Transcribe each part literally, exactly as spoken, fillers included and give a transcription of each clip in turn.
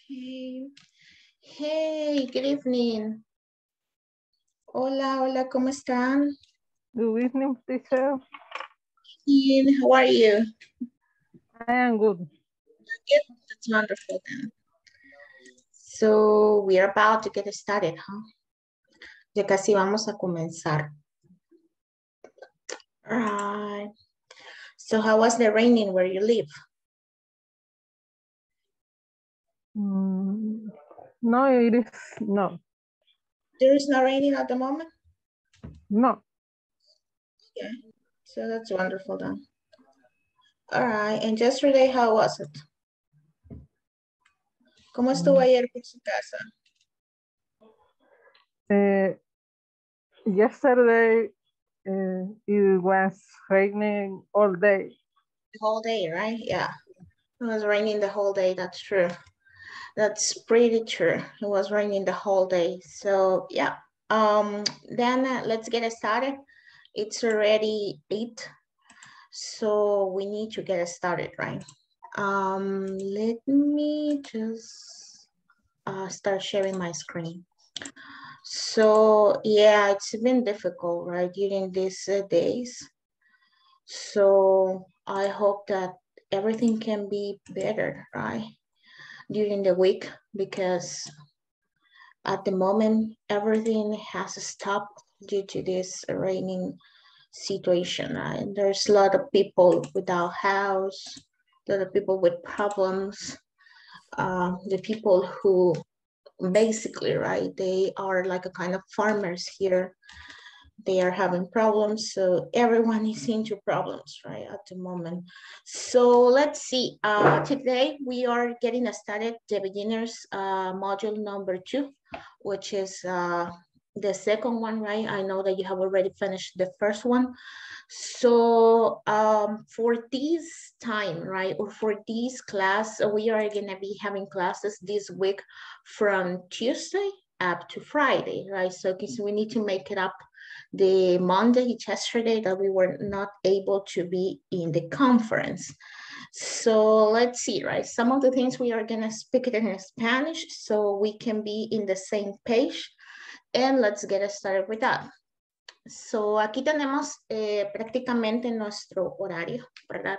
Okay. Hey, good evening. Hola, hola, ¿cómo están? Good evening, teacher. Ian, how are you? I am good. Good. That's wonderful then. So we are about to get started, huh? Ya casi vamos a comenzar. All right. So how was the raining where you live? Mm, no, it is no. There is no raining at the moment? No. Yeah. So that's wonderful then. All right. And yesterday, how was it? ¿Cómo estuvo ayer por su casa? Uh, yesterday uh, it was raining all day. The whole day, right? Yeah. It was raining the whole day. That's true. That's pretty true. It was raining the whole day. So yeah, um, then uh, let's get started. It's already eight, so we need to get started, right? Um, let me just uh, start sharing my screen. So yeah, it's been difficult, right, during these uh, days. So I hope that everything can be better, right, during the week, because at the moment, everything has stopped due to this raining situation. Right? There's a lot of people without house, a lot of people with problems. Uh, the people who basically, right, they are like a kind of farmers here. They are having problems. So everyone is into problems, right, at the moment. So let's see. Uh, today we are getting started the beginners uh, module number two, which is uh, the second one, right? I know that you have already finished the first one. So um, for this time, right, or for this class, we are gonna be having classes this week from Tuesday up to Friday, right? So because we need to make it up the Monday, yesterday, that we were not able to be in the conference. So let's see, right? Some of the things we are gonna speak it in Spanish so we can be in the same page. And let's get started with that. So aquí tenemos eh, prácticamente nuestro horario, ¿verdad?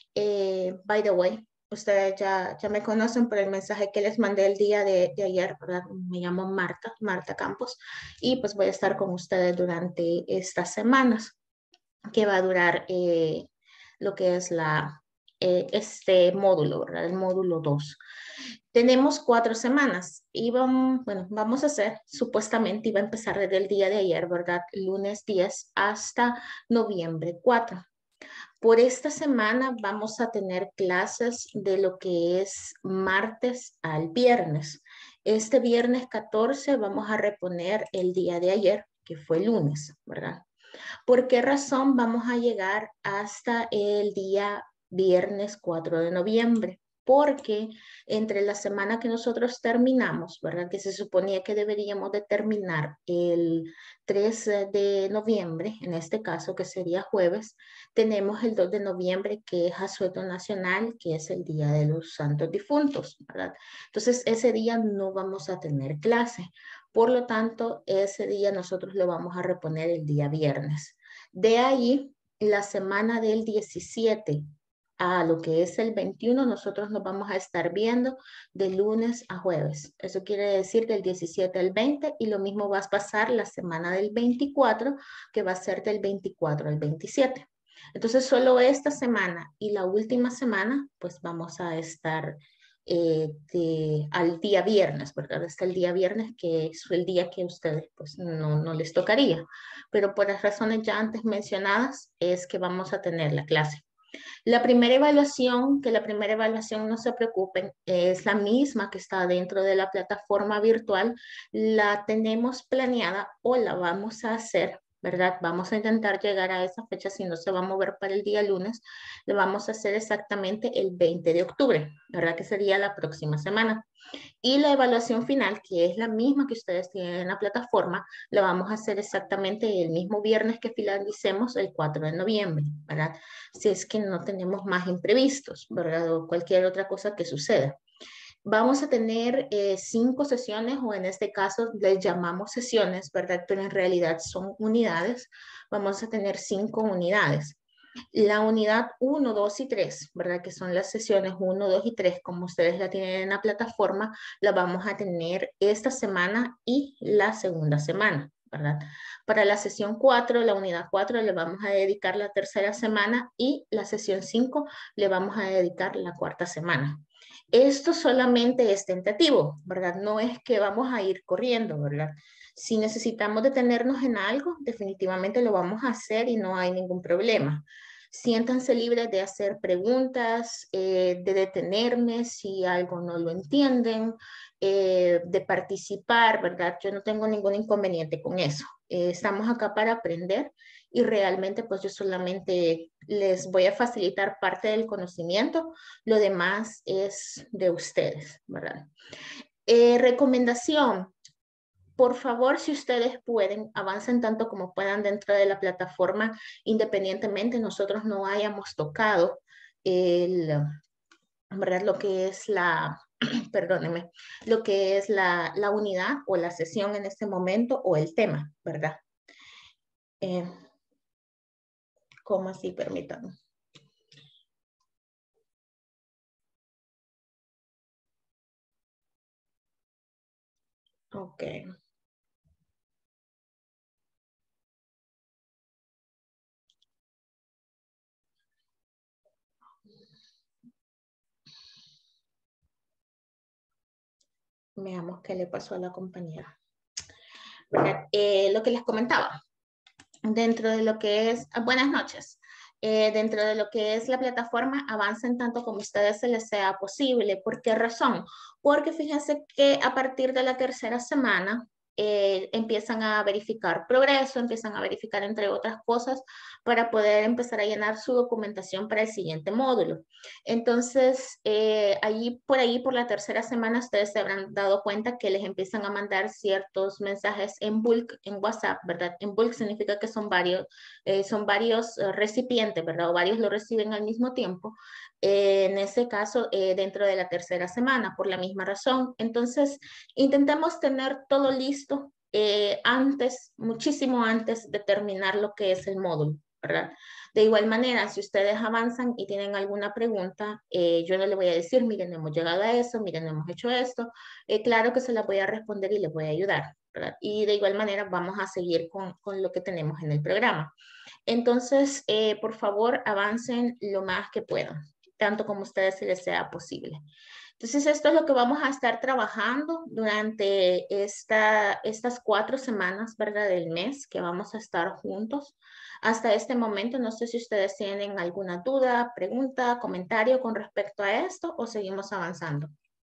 Eh, by the way, ustedes ya, ya me conocen por el mensaje que les mandé el día de, de ayer, ¿verdad? Me llamo Marta, Marta Campos, y pues voy a estar con ustedes durante estas semanas, que va a durar eh, lo que es la, eh, este módulo, ¿verdad? El módulo dos. Tenemos cuatro semanas y vamos, bueno, vamos a hacer, supuestamente iba a empezar desde el día de ayer, ¿verdad? Lunes diez hasta noviembre cuatro. Por esta semana vamos a tener clases de lo que es martes al viernes. Este viernes catorce vamos a reponer el día de ayer, que fue lunes, ¿verdad? ¿Por qué razón vamos a llegar hasta el día viernes cuatro de noviembre? Porque entre la semana que nosotros terminamos, ¿verdad? Que se suponía que deberíamos de terminar el tres de noviembre, en este caso que sería jueves, tenemos el dos de noviembre que es Asueto Nacional, que es el Día de los Santos Difuntos, ¿verdad? Entonces ese día no vamos a tener clase. Por lo tanto, ese día nosotros lo vamos a reponer el día viernes. De ahí, la semana del diecisiete a lo que es el veintiuno, nosotros nos vamos a estar viendo de lunes a jueves. Eso quiere decir del diecisiete al veinte, y lo mismo va a pasar la semana del veinticuatro, que va a ser del veinticuatro al veintisiete. Entonces, solo esta semana y la última semana, pues vamos a estar eh, de, al día viernes, ¿verdad? Hasta el día viernes, que es el día que ustedes pues no, no les tocaría. Pero por las razones ya antes mencionadas es que vamos a tener la clase. La primera evaluación, que la primera evaluación, no se preocupen, es la misma que está dentro de la plataforma virtual. La tenemos planeada o la vamos a hacer, ¿verdad? Vamos a intentar llegar a esa fecha, si no se va a mover para el día lunes, lo vamos a hacer exactamente el veinte de octubre, ¿verdad? Que sería la próxima semana. Y la evaluación final, que es la misma que ustedes tienen en la plataforma, la vamos a hacer exactamente el mismo viernes que finalicemos, el cuatro de noviembre, ¿verdad? Si es que no tenemos más imprevistos, ¿verdad? O cualquier otra cosa que suceda. Vamos a tener eh, cinco sesiones, o en este caso les llamamos sesiones, ¿verdad? Pero en realidad son unidades. Vamos a tener cinco unidades. La unidad uno, dos y tres, ¿verdad? Que son las sesiones uno, dos y tres, como ustedes la tienen en la plataforma, la vamos a tener esta semana y la segunda semana, ¿verdad? Para la sesión cuatro, la unidad cuatro, le vamos a dedicar la tercera semana y la sesión cinco le vamos a dedicar la cuarta semana. Esto solamente es tentativo, ¿verdad? No es que vamos a ir corriendo, ¿verdad? Si necesitamos detenernos en algo, definitivamente lo vamos a hacer y no hay ningún problema. Siéntanse libres de hacer preguntas, eh, de detenerme si algo no lo entienden, eh, de participar, ¿verdad? Yo no tengo ningún inconveniente con eso. Eh, estamos acá para aprender y realmente pues yo solamente les voy a facilitar parte del conocimiento, lo demás es de ustedes, ¿verdad? Eh, recomendación, por favor, si ustedes pueden, avancen tanto como puedan dentro de la plataforma, independientemente nosotros no hayamos tocado el, ¿verdad? Lo que es la, perdónenme, lo que es la, la unidad o la sesión en este momento o el tema, ¿verdad? Eh, ¿Cómo así? Permítanme. Ok. Veamos qué le pasó a la compañera. Eh, lo que les comentaba, dentro de lo que es, buenas noches, eh, dentro de lo que es la plataforma, avancen tanto como a ustedes se les sea posible. ¿Por qué razón? Porque fíjense que a partir de la tercera semana, eh, empiezan a verificar progreso, empiezan a verificar entre otras cosas para poder empezar a llenar su documentación para el siguiente módulo. Entonces, eh, allí por ahí, por la tercera semana, ustedes se habrán dado cuenta que les empiezan a mandar ciertos mensajes en bulk, en WhatsApp, ¿verdad? En bulk significa que son varios, eh, son varios uh, recipientes, ¿verdad? O varios lo reciben al mismo tiempo. Eh, en ese caso, eh, dentro de la tercera semana, por la misma razón. Entonces, intentemos tener todo listo eh, antes, muchísimo antes de terminar lo que es el módulo, ¿verdad? De igual manera, si ustedes avanzan y tienen alguna pregunta, eh, yo no le voy a decir, miren, hemos llegado a eso, miren, hemos hecho esto. Eh, claro que se la voy a responder y les voy a ayudar, ¿verdad? Y de igual manera vamos a seguir con, con lo que tenemos en el programa. Entonces, eh, por favor, avancen lo más que puedan, tanto como a ustedes se les sea posible. Entonces, esto es lo que vamos a estar trabajando durante esta, estas cuatro semanas, ¿verdad? Del mes que vamos a estar juntos. Hasta este momento, no sé si ustedes tienen alguna duda, pregunta, comentario con respecto a esto o seguimos avanzando.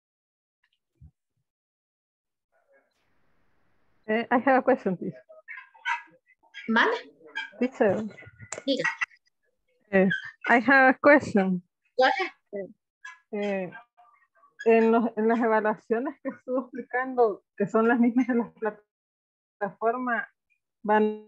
Uh, I have a question, please. ¿Vale? Teacher. Diga. Uh, I have a question. Go ahead. Eh, en, los, en las evaluaciones que estuvo explicando, que son las mismas de las plataformas, van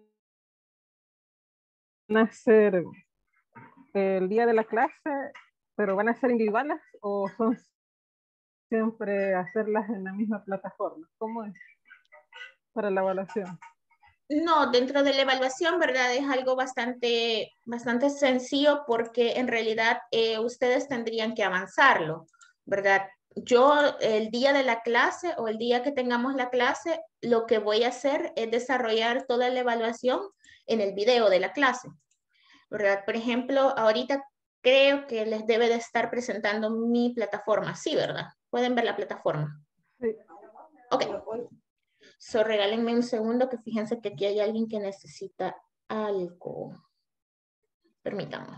a ser el día de la clase, pero van a ser individuales o son siempre hacerlas en la misma plataforma. ¿Cómo es para la evaluación? No, dentro de la evaluación, ¿verdad? Es algo bastante, bastante sencillo porque en realidad eh, ustedes tendrían que avanzarlo, ¿verdad? Yo el día de la clase o el día que tengamos la clase, lo que voy a hacer es desarrollar toda la evaluación en el video de la clase, ¿verdad? Por ejemplo, ahorita creo que les debe de estar presentando mi plataforma, sí, ¿verdad? Pueden ver la plataforma. Sí. Ok. So, regálenme un segundo que fíjense que aquí hay alguien que necesita algo. Permítanme.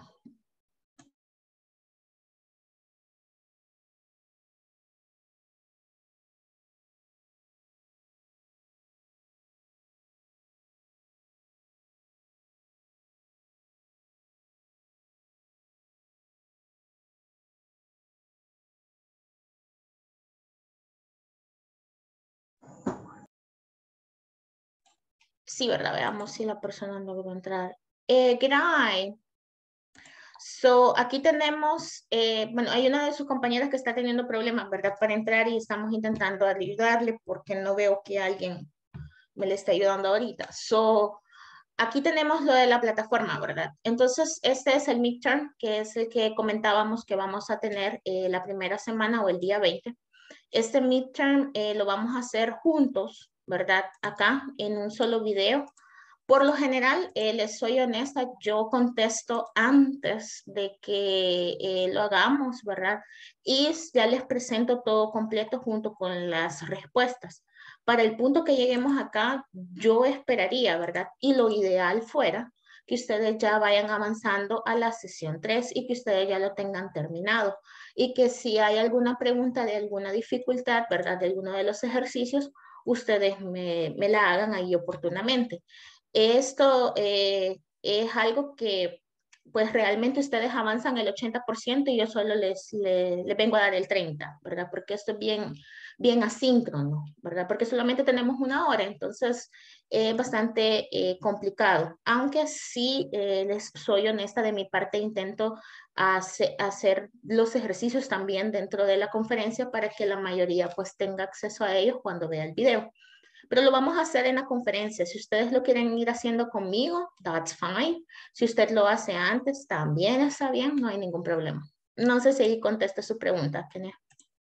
Sí, ¿verdad? Veamos si la persona no va a entrar. Eh, Gray. So, aquí tenemos, eh, bueno, hay una de sus compañeras que está teniendo problemas, ¿verdad? Para entrar y estamos intentando ayudarle porque no veo que alguien me le esté ayudando ahorita. So, aquí tenemos lo de la plataforma, ¿verdad? Entonces, este es el midterm, que es el que comentábamos que vamos a tener eh, la primera semana o el día veinte. Este midterm eh, lo vamos a hacer juntos, ¿verdad? Acá en un solo video. Por lo general, eh, les soy honesta, yo contesto antes de que eh, lo hagamos, ¿verdad? Y ya les presento todo completo junto con las respuestas. Para el punto que lleguemos acá, yo esperaría, ¿verdad? Y lo ideal fuera que ustedes ya vayan avanzando a la sesión tres y que ustedes ya lo tengan terminado. Y que si hay alguna pregunta de alguna dificultad, ¿verdad? De alguno de los ejercicios, ustedes me, me la hagan ahí oportunamente. Esto eh, es algo que pues realmente ustedes avanzan el ochenta por ciento y yo solo les, les, les vengo a dar el treinta por ciento, ¿verdad? Porque esto es bien, bien asíncrono, ¿verdad? Porque solamente tenemos una hora, entonces es eh, bastante eh, complicado. Aunque sí, eh, les soy honesta, de mi parte intento hace, hacer los ejercicios también dentro de la conferencia para que la mayoría pues tenga acceso a ellos cuando vea el video. Pero lo vamos a hacer en la conferencia. Si ustedes lo quieren ir haciendo conmigo, that's fine. Si usted lo hace antes, también está bien, no hay ningún problema. No sé si ahí contesta su pregunta, Kenia.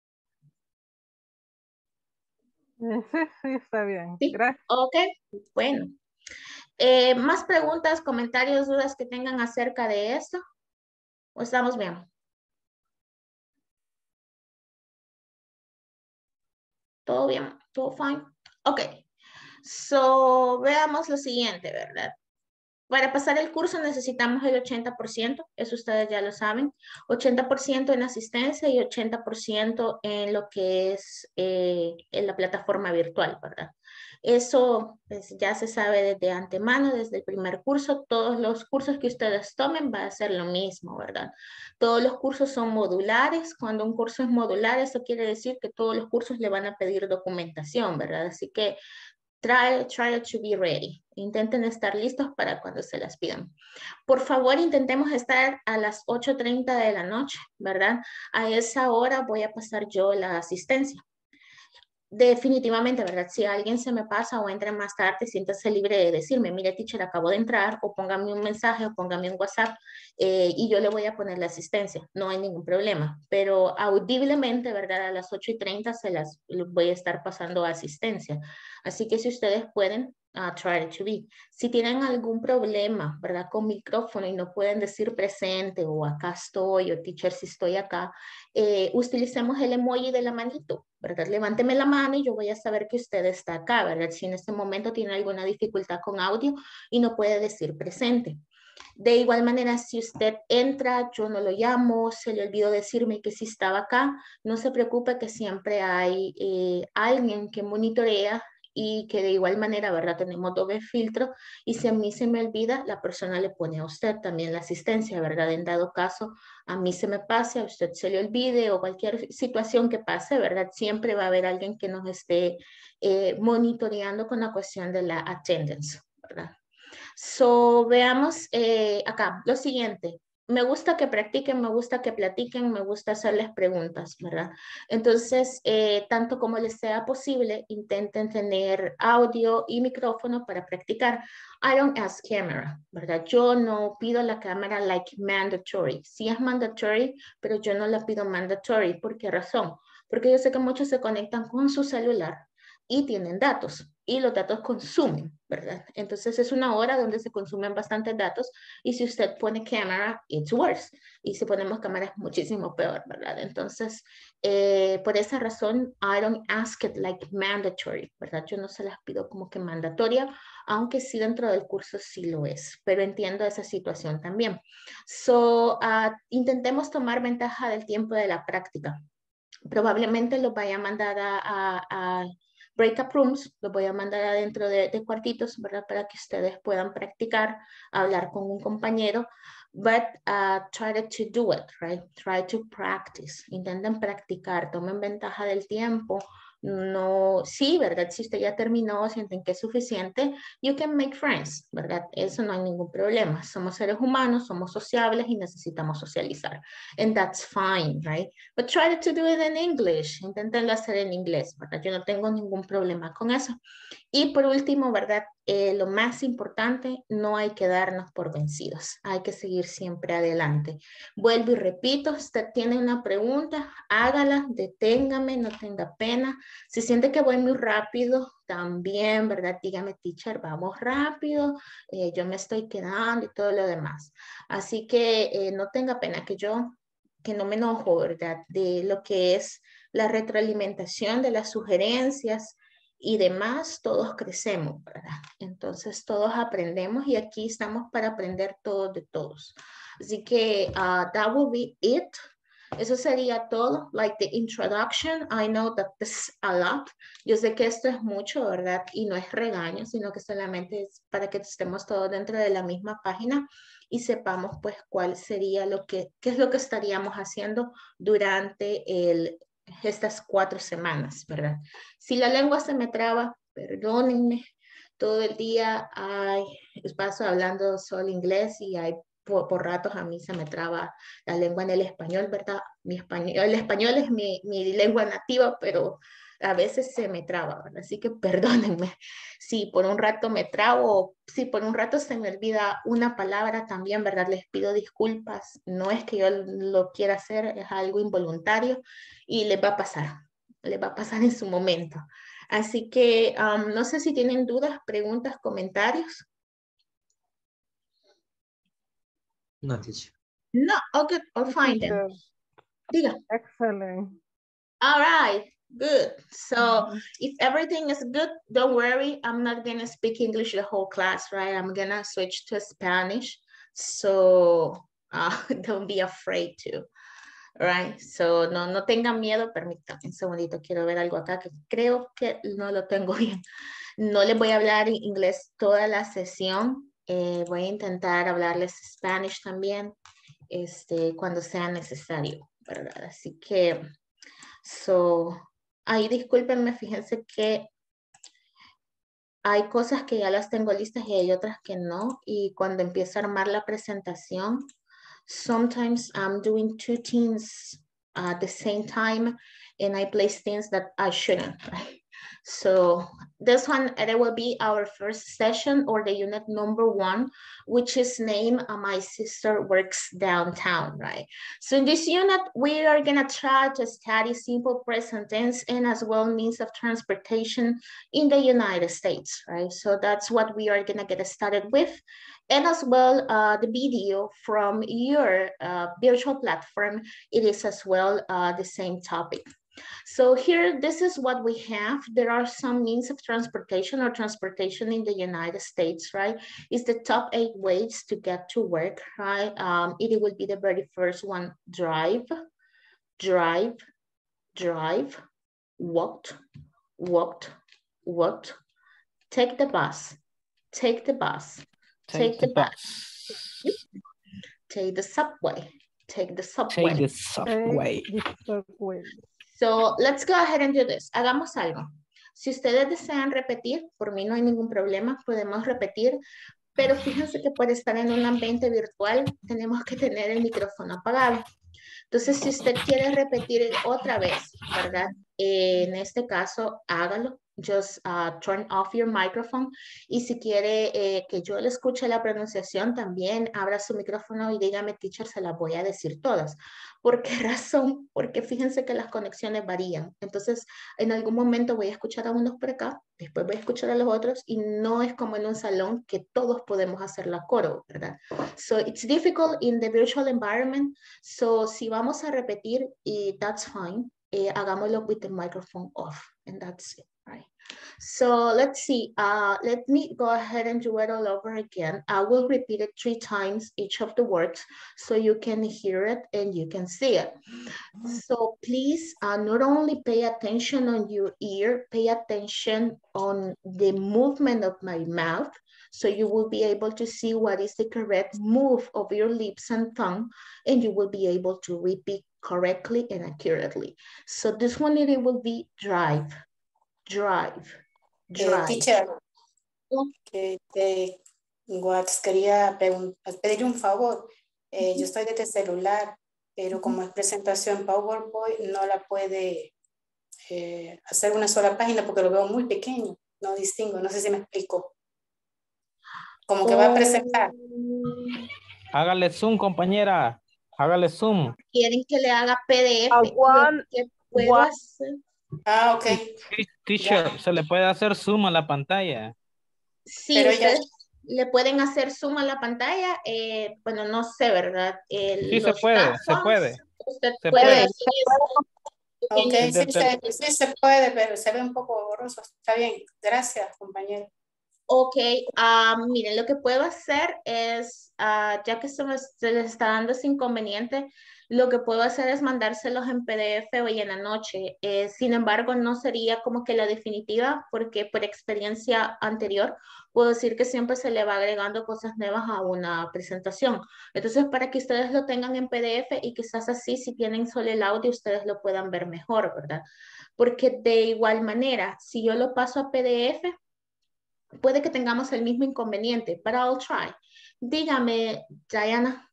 Sí, sí, está bien. Sí, Gracias. ok, bueno. Eh, ¿Más preguntas, comentarios, dudas que tengan acerca de esto? ¿O estamos bien? ¿Todo bien? ¿Todo fine? Ok. So, veamos lo siguiente, ¿verdad? Para pasar el curso necesitamos el ochenta por ciento, eso ustedes ya lo saben, ochenta por ciento en asistencia y ochenta por ciento en lo que es eh, en la plataforma virtual, ¿verdad? Eso pues, ya se sabe desde antemano, desde el primer curso, todos los cursos que ustedes tomen va a ser lo mismo, ¿verdad? Todos los cursos son modulares, cuando un curso es modular, eso quiere decir que todos los cursos le van a pedir documentación, ¿verdad? Así que Try, try to be ready. Intenten estar listos para cuando se las pidan. Por favor, intentemos estar a las ocho treinta de la noche, ¿verdad? A esa hora voy a pasar yo la asistencia. Definitivamente, ¿verdad? Si alguien se me pasa o entra más tarde, siéntase libre de decirme, mire, teacher, acabo de entrar, o póngame un mensaje, o póngame un WhatsApp, eh, y yo le voy a poner la asistencia. No hay ningún problema. Pero audiblemente, ¿verdad? A las ocho y treinta se las voy a estar pasando asistencia. Así que si ustedes pueden, uh, try to be. Si tienen algún problema, ¿verdad? Con micrófono y no pueden decir presente, o acá estoy, o teacher, si estoy acá, eh, utilicemos el emoji de la manito, ¿verdad? Levánteme la mano y yo voy a saber que usted está acá, ¿verdad? Si en este momento tiene alguna dificultad con audio y no puede decir presente. De igual manera, si usted entra, yo no lo llamo, se le olvidó decirme que sí estaba acá, no se preocupe que siempre hay eh, alguien que monitorea y que de igual manera, ¿verdad? Tenemos doble filtro y si a mí se me olvida, la persona le pone a usted también la asistencia, ¿verdad? En dado caso, a mí se me pase, a usted se le olvide o cualquier situación que pase, ¿verdad? Siempre va a haber alguien que nos esté eh, monitoreando con la cuestión de la attendance, ¿verdad? So, veamos eh, acá lo siguiente. Me gusta que practiquen, me gusta que platiquen, me gusta hacerles preguntas, ¿verdad? Entonces, eh, tanto como les sea posible, intenten tener audio y micrófono para practicar. I don't ask camera, ¿verdad? Yo no pido la cámara like mandatory. Sí es mandatory, pero yo no la pido mandatory. ¿Por qué razón? Porque yo sé que muchos se conectan con su celular y tienen datos y los datos consumen, ¿verdad? Entonces es una hora donde se consumen bastantes datos y si usted pone cámara, it's worse. Y si ponemos cámara es muchísimo peor, ¿verdad? Entonces, eh, por esa razón, I don't ask it like mandatory, ¿verdad? Yo no se las pido como que mandatoria, aunque sí dentro del curso sí lo es, pero entiendo esa situación también. So, uh, intentemos tomar ventaja del tiempo de la práctica. Probablemente los vaya a mandar a, a, a breakup rooms, los voy a mandar adentro de, de cuartitos, ¿verdad? Para que ustedes puedan practicar, hablar con un compañero, but uh, try to do it, right? Try to practice. Intenten practicar, tomen ventaja del tiempo No, sí, ¿verdad? Si usted ya terminó, sienten que es suficiente, you can make friends, ¿verdad? Eso no hay ningún problema. Somos seres humanos, somos sociables y necesitamos socializar. And that's fine, right? But try to do it in English. Inténtenlo hacer en inglés, ¿verdad? Yo no tengo ningún problema con eso. Y por último, ¿verdad? Eh, lo más importante, no hay que darnos por vencidos. Hay que seguir siempre adelante. Vuelvo y repito, usted tiene una pregunta, hágala, deténgame, no tenga pena. Si siente que voy muy rápido, también, ¿verdad? Dígame, teacher, vamos rápido, eh, yo me estoy quedando y todo lo demás. Así que eh, no tenga pena que yo, que no me enojo, ¿verdad? De lo que es la retroalimentación de las sugerencias y demás, todos crecemos, ¿verdad? Entonces todos aprendemos y aquí estamos para aprender todos de todos. Así que uh, that will be it. Eso sería todo, like the introduction. I know that this is a lot. Yo sé que esto es mucho, ¿verdad? Y no es regaño, sino que solamente es para que estemos todos dentro de la misma página y sepamos pues cuál sería lo que, qué es lo que estaríamos haciendo durante el, estas cuatro semanas, ¿verdad? Si la lengua se me traba, perdónenme, todo el día ay, paso hablando solo inglés y hay por, por ratos a mí se me traba la lengua en el español, ¿verdad? Mi español, el español es mi, mi lengua nativa, pero a veces se me traba, ¿verdad? Así que perdónenme si por un rato me trabo, si por un rato se me olvida una palabra también, ¿verdad? Les pido disculpas, no es que yo lo quiera hacer, es algo involuntario y les va a pasar, les va a pasar en su momento. Así que um, no sé si tienen dudas, preguntas, comentarios. No, teacher. No, okay, I'll find them. Diga. Excellent. All right, good. So if everything is good, don't worry. I'm not gonna speak English the whole class, right? I'm gonna switch to Spanish. So uh, don't be afraid to. Right, so no, no tengan miedo, permítanme un segundito, quiero ver algo acá que creo que no lo tengo bien. No les voy a hablar en inglés toda la sesión, eh, voy a intentar hablarles Spanish también, este, cuando sea necesario, ¿verdad? Así que, so, ahí discúlpenme, fíjense que hay cosas que ya las tengo listas y hay otras que no, y cuando empiezo a armar la presentación, sometimes I'm doing two things at the same time and I place things that I shouldn't, right? So this one, it will be our first session or the unit number one, which is named uh, My Sister Works Downtown, right? So in this unit, we are gonna try to study simple present tense and as well means of transportation in the United States, right? So that's what we are gonna get started with. And as well, uh, the video from your uh, virtual platform, it is as well uh, the same topic. So here, this is what we have. There are some means of transportation or transportation in the United States, right? It's the top eight ways to get to work, right? Um, it will be the very first one, drive, drive, drive, walked, walked, walked, take the bus, take the bus, take, take the, the bus. bus, take the subway, take the subway. Take the subway. Take the subway. So let's go ahead and do this. Hagamos algo. Si ustedes desean repetir, por mí no hay ningún problema, podemos repetir, pero fíjense que por estar en un ambiente virtual tenemos que tener el micrófono apagado. Entonces, si usted quiere repetir otra vez, ¿verdad? Eh, en este caso, hágalo. Just uh, turn off your microphone. Y si quiere eh, que yo le escuche la pronunciación, también abra su micrófono y dígame, teacher, se las voy a decir todas. ¿Por qué razón? Porque fíjense que las conexiones varían. Entonces, en algún momento voy a escuchar a unos por acá, después voy a escuchar a los otros y no es como en un salón que todos podemos hacer la coro, ¿verdad? So, it's difficult in the virtual environment. So, si vamos a repetir, y that's fine, eh, hagámoslo with the microphone off, and that's it, right? So let's see, uh, let me go ahead and do it all over again. I will repeat it three times, each of the words, so you can hear it and you can see it. So please uh, not only pay attention on your ear, pay attention on the movement of my mouth, so you will be able to see what is the correct move of your lips and tongue, and you will be able to repeat correctly and accurately. So this one, it will be drive, Drive. Eh, Drive. teacher, que te, Watts, quería pregun- pedir un favor. Eh, yo estoy desde celular, pero como es presentación PowerPoint, no la puede eh, hacer una sola página porque lo veo muy pequeño, no distingo, no sé si me explico. Como que va a presentar. Hágale zoom, compañera. Hágale zoom. Quieren que le haga P D F. A Lo one, que puedo one. hacer. Ah, ok. Sí, teacher, se le puede hacer zoom a la pantalla. Sí, Pero ya- ustedes le pueden hacer zoom a la pantalla. eh, bueno, no sé, ¿verdad? Eh, Sí, se los puede, se tab puede. fonts, usted Se puede puede. hacer eso. Ok, Desde sí el tel- se, sí se puede, pero se ve un poco borroso. Está bien. Gracias, compañero. Ok, ah, miren, lo que puedo hacer es, ah, ya que se, me- se les está dando ese inconveniente, lo que puedo hacer es mandárselos en P D F hoy en la noche. Eh, sin embargo, no sería como que la definitiva, porque por experiencia anterior, puedo decir que siempre se le va agregando cosas nuevas a una presentación. Entonces, para que ustedes lo tengan en P D F y quizás así, si tienen solo el audio, ustedes lo puedan ver mejor, ¿verdad? Porque de igual manera, si yo lo paso a P D F, puede que tengamos el mismo inconveniente, but I'll try. Dígame, Diana.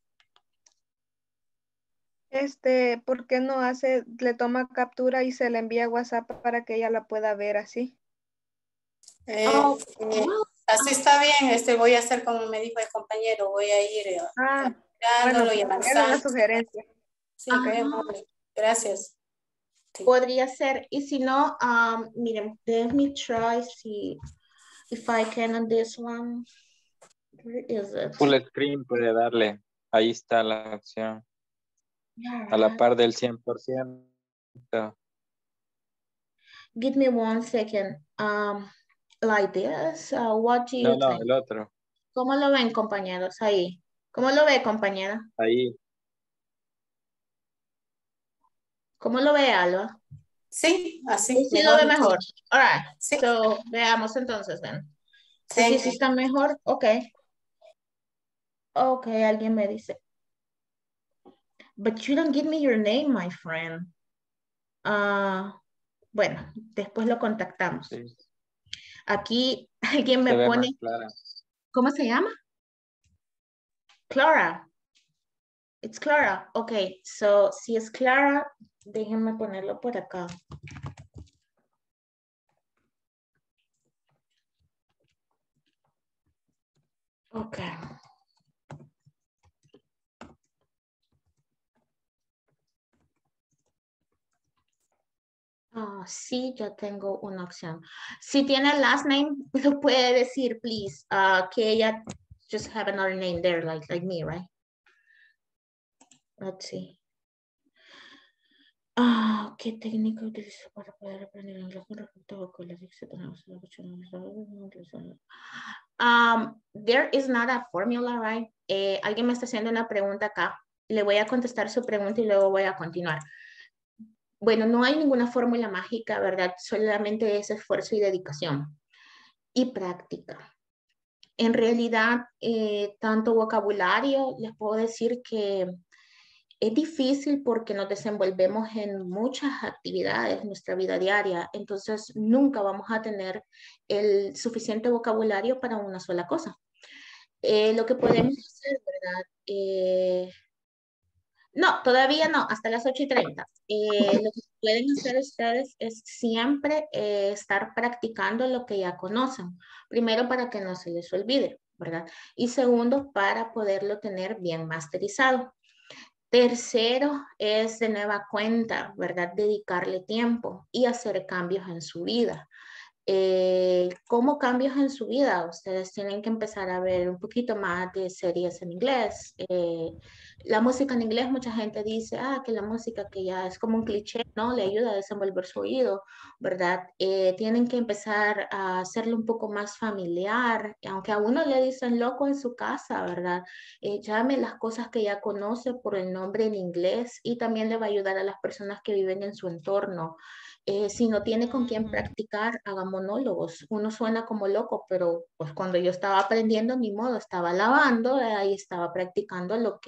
Este, ¿por qué no hace, le toma captura y se le envía a WhatsApp para que ella la pueda ver así? Eh, Oh, eh, well, así está bien. Este, voy a hacer como me dijo el compañero. Voy a ir eh, Ah, dándolo bueno, y era una avanzando. sugerencia. Sí, qué Ajá. amable. Gracias. Sí. podría ser. Y si no, um, miren, let me try see if I can on this one. Where is it? Full screen puede darle. Ahí está la opción. A la Alright. par del cien por ciento. Give me one second. Um, like this. Uh, what do you No, no, think? el otro. ¿Cómo lo ven, compañeros? Ahí. ¿Cómo lo ve, compañera? Ahí. ¿Cómo lo ve, Alba? Sí, así. Sí, sí lo ve mejor. All right. Sí. So, veamos entonces, then. So, Thank sí, sí you. está mejor. Ok. Ok, alguien me dice. But you don't give me your name, my friend. Ah, bueno, después lo contactamos. Sí. Aquí alguien me Se ve pone, más clara. ¿cómo se llama? Clara. It's Clara. Ok, so si es Clara, déjenme ponerlo por acá. Ok. Ah, sí, ya tengo una opción. Si tiene last name, lo puede decir, please, uh, que ella just have another name there, like, like me, right? Let's see. Ah, ¿qué técnica utiliza para poder aprender inglés con respecto a vocabulario? Um, there is not a formula, right? Eh, alguien me está haciendo una pregunta acá. Le voy a contestar su pregunta y luego voy a continuar. Bueno, no hay ninguna fórmula mágica, ¿verdad? Solamente es esfuerzo y dedicación y práctica. En realidad, eh, tanto vocabulario, les puedo decir que es difícil porque nos desenvolvemos en muchas actividades en nuestra vida diaria, entonces nunca vamos a tener el suficiente vocabulario para una sola cosa. Eh, lo que podemos hacer, ¿verdad? Eh, no, todavía no, hasta las ocho y treinta. Eh, lo que pueden hacer ustedes es siempre eh, estar practicando lo que ya conocen. Primero, para que no se les olvide, ¿verdad? Y segundo, para poderlo tener bien masterizado. Tercero, es de nueva cuenta, ¿verdad? Dedicarle tiempo y hacer cambios en su vida. Eh, ¿Cómo cambios en su vida? Ustedes tienen que empezar a ver un poquito más de series en inglés. Eh, la música en inglés, mucha gente dice, ah, que la música que ya es como un cliché, ¿no? Le ayuda a desenvolver su oído, ¿verdad? Eh, tienen que empezar a hacerlo un poco más familiar, aunque a uno le dicen loco en su casa, ¿verdad? Eh, llame las cosas que ya conoce por el nombre en inglés y también le va a ayudar a las personas que viven en su entorno. Eh, si no tiene con quién practicar, haga monólogos. Uno suena como loco, pero pues cuando yo estaba aprendiendo, ni modo, estaba lavando, eh, ahí estaba practicando lo que ya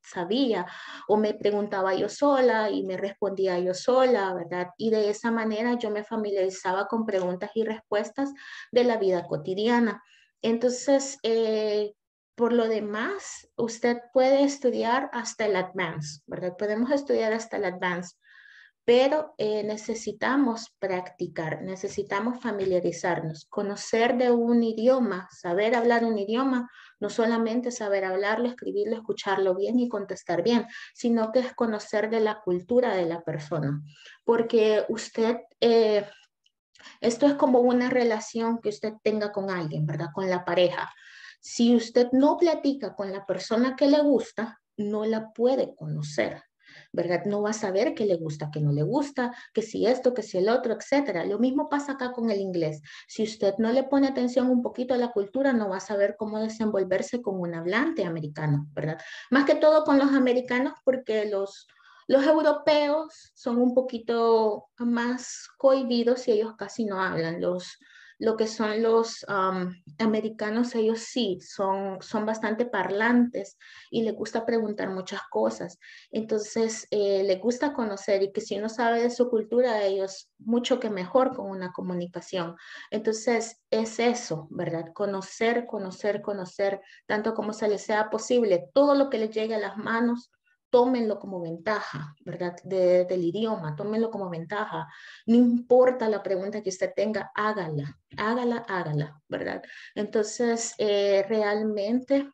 sabía, o me preguntaba yo sola y me respondía yo sola, ¿verdad? Y de esa manera yo me familiarizaba con preguntas y respuestas de la vida cotidiana. Entonces, eh, por lo demás, usted puede estudiar hasta el advance, ¿verdad? Podemos estudiar hasta el advance, pero eh, necesitamos practicar, necesitamos familiarizarnos, conocer de un idioma, saber hablar un idioma, no solamente saber hablarlo, escribirlo, escucharlo bien y contestar bien, sino que es conocer de la cultura de la persona, porque usted... Eh, esto es como una relación que usted tenga con alguien, ¿verdad? Con la pareja. Si usted no platica con la persona que le gusta, no la puede conocer, ¿verdad? No va a saber qué le gusta, qué no le gusta, que si esto, que si el otro, etcétera. Lo mismo pasa acá con el inglés. Si usted no le pone atención un poquito a la cultura, no va a saber cómo desenvolverse con un hablante americano, ¿verdad? Más que todo con los americanos, porque los... Los europeos son un poquito más cohibidos y ellos casi no hablan. Los, lo que son los um, americanos, ellos sí, son, son bastante parlantes y les gusta preguntar muchas cosas. Entonces, eh, les gusta conocer y que si uno sabe de su cultura, ellos mucho que mejor con una comunicación. Entonces, es eso, ¿verdad? Conocer, conocer, conocer, tanto como se les sea posible, todo lo que les llegue a las manos, tómenlo como ventaja, ¿verdad? De, del idioma, tómenlo como ventaja. No importa la pregunta que usted tenga, hágala, hágala, hágala, ¿verdad? Entonces, eh, realmente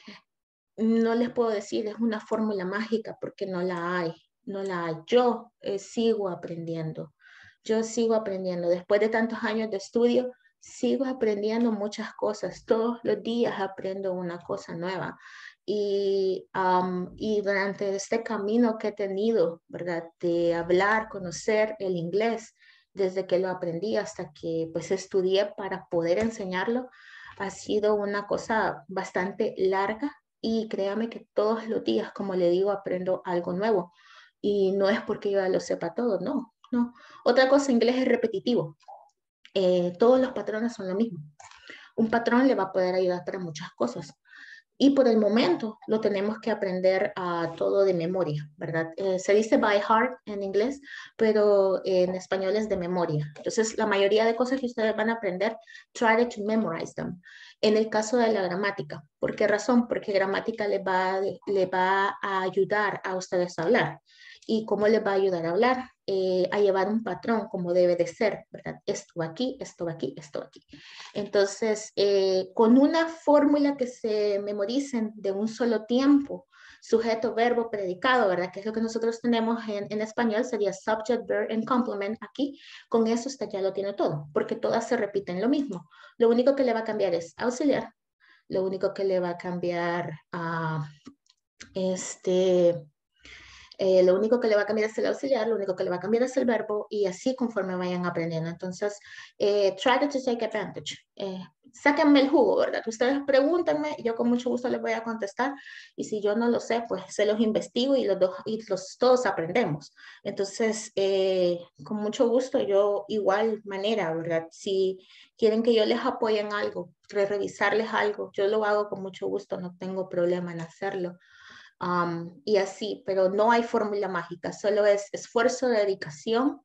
no les puedo decir, es una fórmula mágica porque no la hay, no la hay. Yo eh, sigo aprendiendo, yo sigo aprendiendo. Después de tantos años de estudio, sigo aprendiendo muchas cosas. Todos los días aprendo una cosa nueva. Y, um, y durante este camino que he tenido, ¿verdad? De hablar, conocer el inglés, desde que lo aprendí hasta que pues estudié para poder enseñarlo, ha sido una cosa bastante larga y créame que todos los días, como le digo, aprendo algo nuevo. Y no es porque yo ya lo sepa todo, no, no. Otra cosa, inglés es repetitivo. Eh, todos los patrones son lo mismo. Un patrón le va a poder ayudar para muchas cosas. Y por el momento lo tenemos que aprender a todo de memoria, ¿verdad? Eh, se dice by heart en inglés, pero en español es de memoria. Entonces, la mayoría de cosas que ustedes van a aprender, try to memorize them. En el caso de la gramática, ¿por qué razón? Porque gramática le va, le va a ayudar a ustedes a hablar. ¿Y cómo les va a ayudar a hablar? Eh, a llevar un patrón como debe de ser, ¿verdad? Esto va aquí, esto va aquí, esto va aquí. Entonces, eh, con una fórmula que se memoricen de un solo tiempo, sujeto, verbo, predicado, ¿verdad? Que es lo que nosotros tenemos en, en español, sería subject, verb and complement. Aquí, con eso usted ya lo tiene todo, porque todas se repiten lo mismo. Lo único que le va a cambiar es auxiliar, lo único que le va a cambiar a uh, este... Eh, lo único que le va a cambiar es el auxiliar, lo único que le va a cambiar es el verbo y así conforme vayan aprendiendo. Entonces, eh, try to take advantage. Eh, sáquenme el jugo, ¿verdad? Ustedes pregúntenme, yo con mucho gusto les voy a contestar y si yo no lo sé, pues se los investigo y los, dos, y los todos aprendemos. Entonces, eh, con mucho gusto, yo igual manera, ¿verdad? Si quieren que yo les apoye en algo, revisarles algo, yo lo hago con mucho gusto, no tengo problema en hacerlo. Um, y así, pero no hay fórmula mágica, solo es esfuerzo, dedicación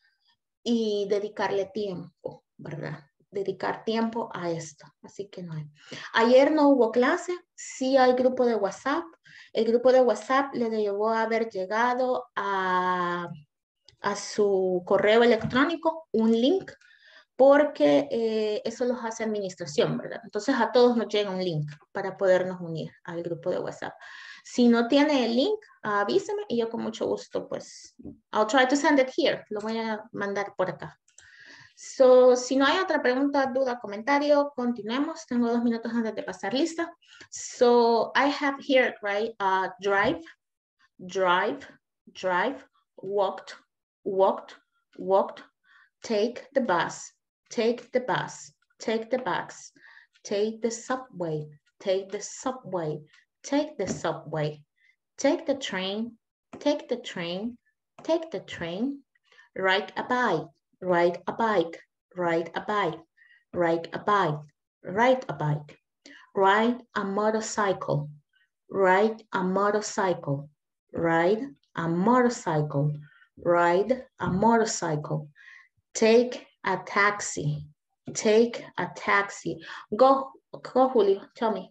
y dedicarle tiempo, ¿verdad? Dedicar tiempo a esto, así que no hay. Ayer no hubo clase, sí hay grupo de WhatsApp, el grupo de WhatsApp le debo haber llegado a, a su correo electrónico un link porque eh, eso los hace administración, ¿verdad? Entonces a todos nos llega un link para podernos unir al grupo de WhatsApp. Si no tiene el link, avíseme y yo con mucho gusto, pues, I'll try to send it here. Lo voy a mandar por acá. So, si no hay otra pregunta, duda, comentario, continuemos. Tengo dos minutos antes de pasar lista. So, I have here, right, uh, drive, drive, drive, walked, walked, walked, take the bus, take the bus, take the bus, take the subway, take the subway, take the subway, take the train, take the train, take the train, ride a bike, ride a bike, ride a bike, ride a bike, ride a bike, ride a motorcycle, ride a motorcycle, ride a motorcycle, ride a motorcycle, take a taxi, take a taxi. Go, go, Julio, tell me.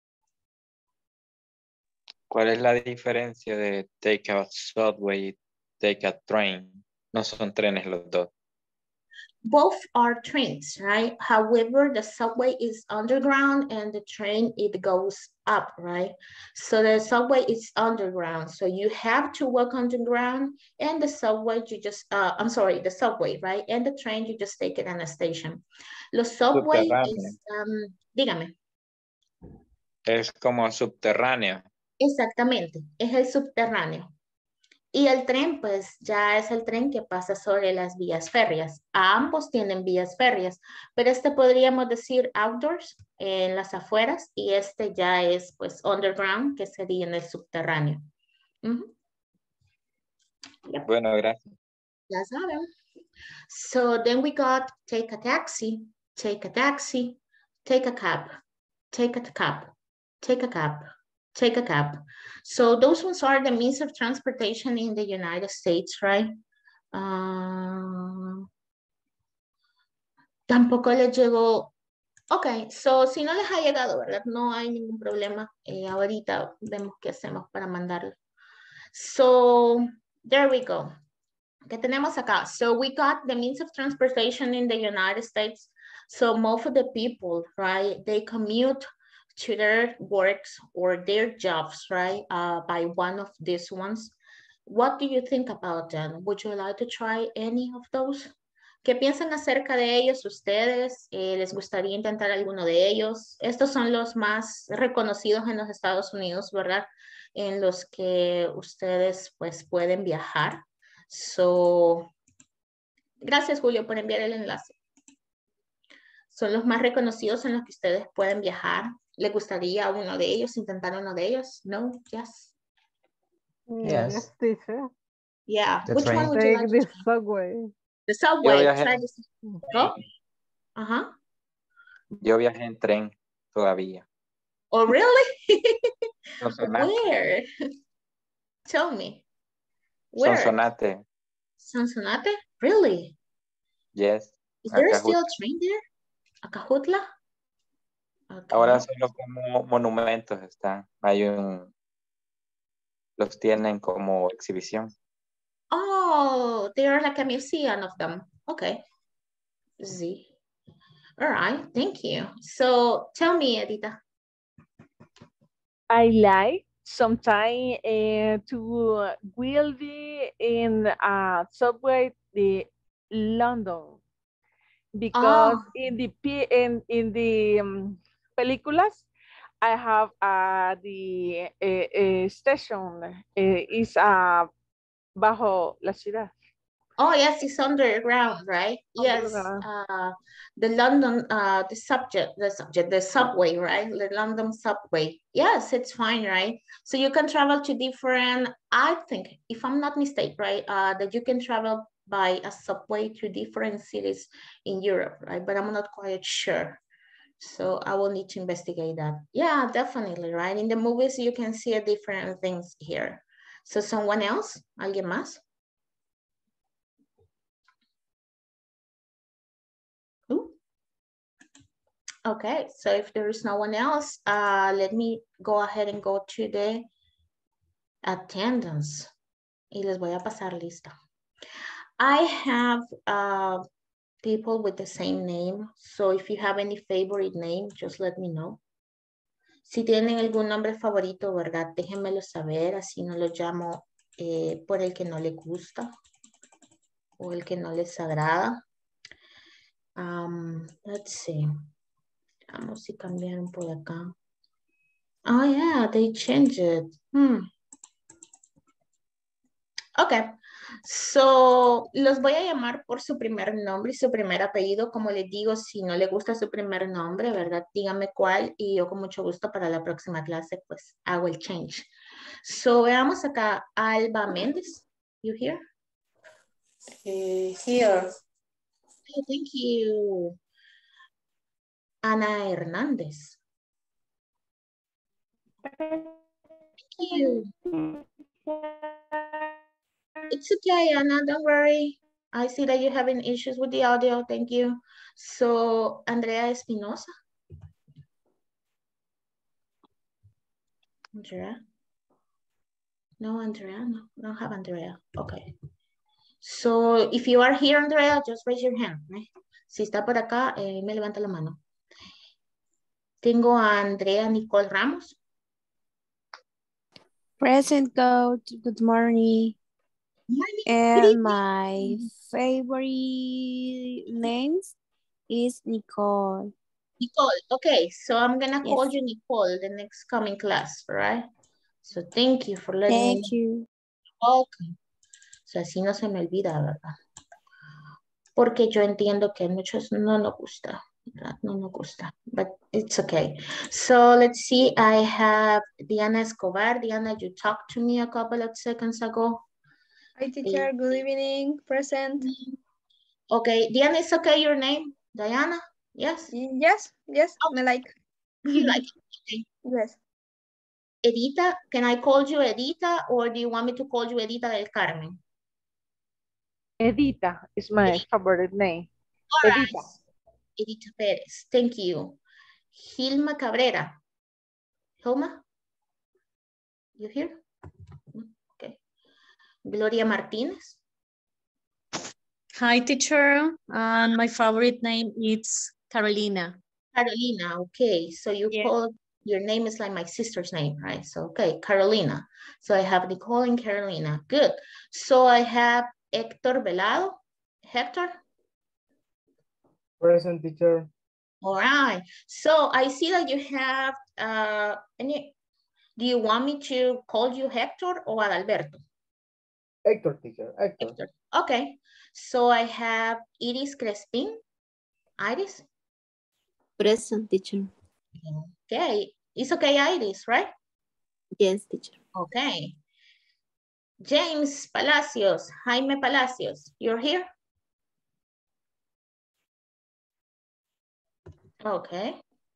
¿Cuál es la diferencia de take a subway y take a train? No son trenes los dos. Both are trains, right? However, the subway is underground and the train, it goes up, right? So the subway is underground. So you have to walk underground, and the subway, you just, uh, I'm sorry, the subway, right? And the train, you just take it on a station. Los subway Subterráneo. is, um, dígame. Es como subterráneo. Exactamente, es el subterráneo. Y el tren, pues ya es el tren que pasa sobre las vías férreas. Ambos tienen vías férreas, pero este podríamos decir outdoors, en las afueras, y este ya es pues underground, que sería en el subterráneo. Uh-huh. Yep. Bueno, gracias. Ya saben. So then we got take a taxi, take a taxi, take a cab, take a cab, take a cab. Take a cab. So those ones are the means of transportation in the United States, right? Uh, tampoco les llegó. Ok, so si no les ha llegado, ¿verdad? No hay ningún problema. Eh, ahorita vemos qué hacemos para mandarlo. So there we go. ¿Qué tenemos acá? So we got the means of transportation in the United States. So most of the people, right, they commute to their works or their jobs, right, uh, by one of these ones. What do you think about them? Would you like to try any of those? ¿Qué piensan acerca de ellos ustedes? Eh, ¿Les gustaría intentar alguno de ellos? Estos son los más reconocidos en los Estados Unidos, ¿verdad? En los que ustedes pues pueden viajar. So, gracias Julio por enviar el enlace. Son los más reconocidos en los que ustedes pueden viajar. ¿Le gustaría uno de ellos, intentar uno de ellos? No, yes. Yes, yes teacher. Yeah, The which train. one would you Take like the to try? subway. The subway. Yo viajé, Try this. Go. Uh-huh. yo viajé en tren todavía. Oh, really? Sonsonate. Where? Tell me. Where? Sonsonate. Sonsonate? Really? Yes. Is there Acajutla. still a train there? Acajutla? Okay. Ahora solo como monumentos están. Hay un... Los tienen como exhibición. Oh, they are like a museum of them. Okay. Z. All right. Thank you. So tell me, Edita. I like sometimes uh, to will be in a subway the London because Oh. in the P in in the um, películas I have uh, the uh, uh, station uh, is uh, bajo la ciudad. Oh, yes, it's underground, right? Yes, Underground. uh, the London, uh, the subject, the subject, the subway, right? The London subway. Yes, it's fine, right? So you can travel to different, I think, if I'm not mistaken, right, uh, that you can travel by a subway to different cities in Europe, right? But I'm not quite sure. So I will need to investigate that. Yeah, definitely, right? In the movies, you can see different things here. So someone else, alguien más? Ooh. Okay, so if there is no one else, uh, let me go ahead and go to the attendance. Y les voy a pasar lista. I have uh, people with the same name, so if you have any favorite name, just let me know. Si tienen algún nombre favorito, ¿verdad? Déjenmelo saber, así no lo llamo eh, por el que no le gusta o el que no les agrada. Um, let's see. Vamos si cambiaron por acá. Oh, yeah, they changed it. Hmm. Okay, so los voy a llamar por su primer nombre y su primer apellido. Como les digo, si no le gusta su primer nombre, ¿verdad? Dígame cuál y yo con mucho gusto para la próxima clase, pues hago el change. So, veamos acá. Alba Méndez, you here? Uh, here. Okay, thank you. Ana Hernández. you. It's okay, Anna, don't worry. I see that you're having issues with the audio. Thank you. So, Andrea Espinosa. Andrea? No, Andrea, no, I don't have Andrea. Okay. So, if you are here, Andrea, just raise your hand. ¿eh? Si está por acá, eh, me levanta la mano. Tengo a Andrea Nicole Ramos. Present, coach. Good morning. Morning. And my favorite names is Nicole. Nicole, okay, so I'm gonna Yes. call you Nicole the next coming class, right? So thank you for letting me know. Thank you. Okay. So así no se me olvida, ¿verdad? Porque yo entiendo que a muchos no nos gusta, ¿verdad? No nos gusta, but it's okay. So let's see, I have Diana Escobar. Diana, you talked to me a couple of seconds ago. Hi, teacher. Good evening. Present. Okay, Diana, is okay your name? Diana? Yes? Yes, yes, Oh. me like. You like it? Okay. Yes. Edita, can I call you Edita or do you want me to call you Edita del Carmen? Edita is my favorite name. All right. Edita. Edita Perez, thank you. Hilma Cabrera. Hilma? You here? Okay. Gloria Martinez. Hi, teacher. And my favorite name is Carolina. Carolina, okay. So you Yeah. call, your name is like my sister's name, right? So, okay, Carolina. So I have Nicole and Carolina. Good. So I have Hector Velado. Hector? Present, teacher. All right. So I see that you have, uh, any, do you want me to call you Hector or Adalberto? Hector, teacher. Hector. Hector. Okay. So I have Iris Crespin. Iris? Present, teacher. Okay. It's okay, Iris, right? Yes, teacher. Okay. James Palacios. Jaime Palacios. You're here? Okay.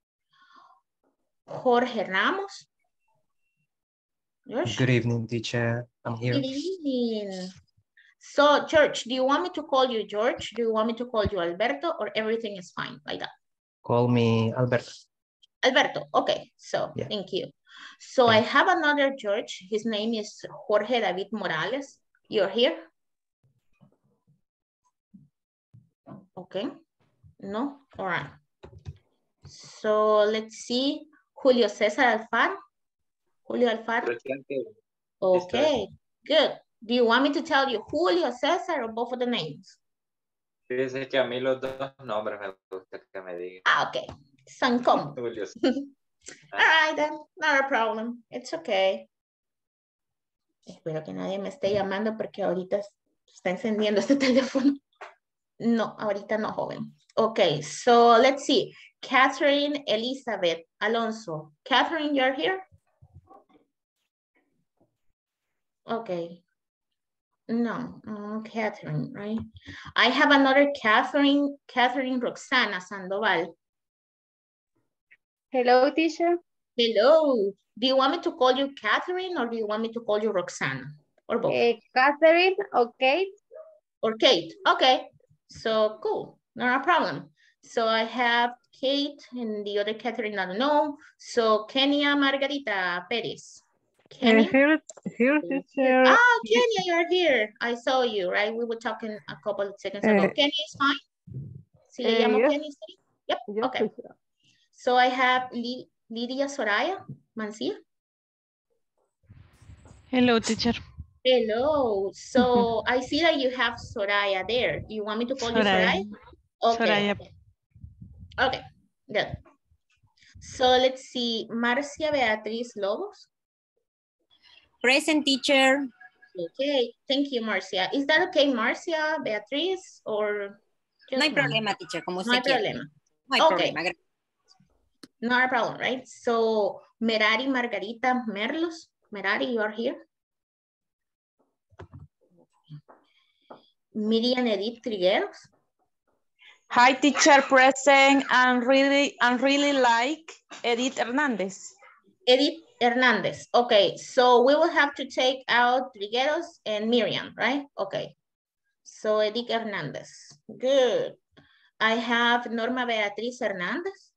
Jorge Ramos. George? Good evening, teacher. I'm here. Good evening. So, George, do you want me to call you George? Do you want me to call you Alberto, or everything is fine like that? Call me Alberto. Alberto, okay. So, Yeah. thank you. So, I Thank have another George. His name is Jorge David Morales. You're here? Okay. No? All right. So, let's see. Julio César Alfaro. Julio Alfaro. Okay, good. Do you want me to tell you Julio César or both of the names? Fíjese que a mí los dos nombres me gusta que me digan. Ah, okay. Son common. Julio. All right, then. Not a problem. It's okay. Espero que nadie me esté llamando porque ahorita está encendiendo este teléfono. No, ahorita no, joven. Okay, so let's see. Catherine Elizabeth Alonso. Catherine, you're here? Okay. No, uh, Catherine, right? I have another Catherine, Catherine Roxana Sandoval. Hello, teacher. Hello. Do you want me to call you Catherine or do you want me to call you Roxana? Or both? Uh, Catherine or Kate? Or Kate. Okay. So cool. Not a problem. So I have Kate and the other Catherine, I don't know. So Kenya Margarita Perez. Kenya? Uh, here, here, teacher. Ah, Kenya, you're here. I saw you, right? We were talking a couple of seconds ago. Uh, Kenya is fine? Si le uh, llamo yes. Kenya, ¿sí? Yep, Yes, okay. teacher. So I have Li Lydia Soraya Mancia. Hello, teacher. Hello. So I see that you have Soraya there. Do you want me to call Soraya. you Soraya? Okay. Soraya. Okay. Okay, good. So let's see, Marcia Beatriz Lobos. Present, teacher. Okay, thank you, Marcia. Is that okay, Marcia, Beatriz, or just No hay one? problema, teacher, como No hay usted quiera. problema. No hay Okay. problema. Not a problem, right? So Merari Margarita Merlos. Merari, you are here. Miriam Edith Trigueros. Hi, teacher, present and really and really like Edith Hernandez. Edith Hernandez. Okay, so we will have to take out Trigueros and Miriam, right? Okay. So Edith Hernandez. Good. I have Norma Beatriz Hernandez.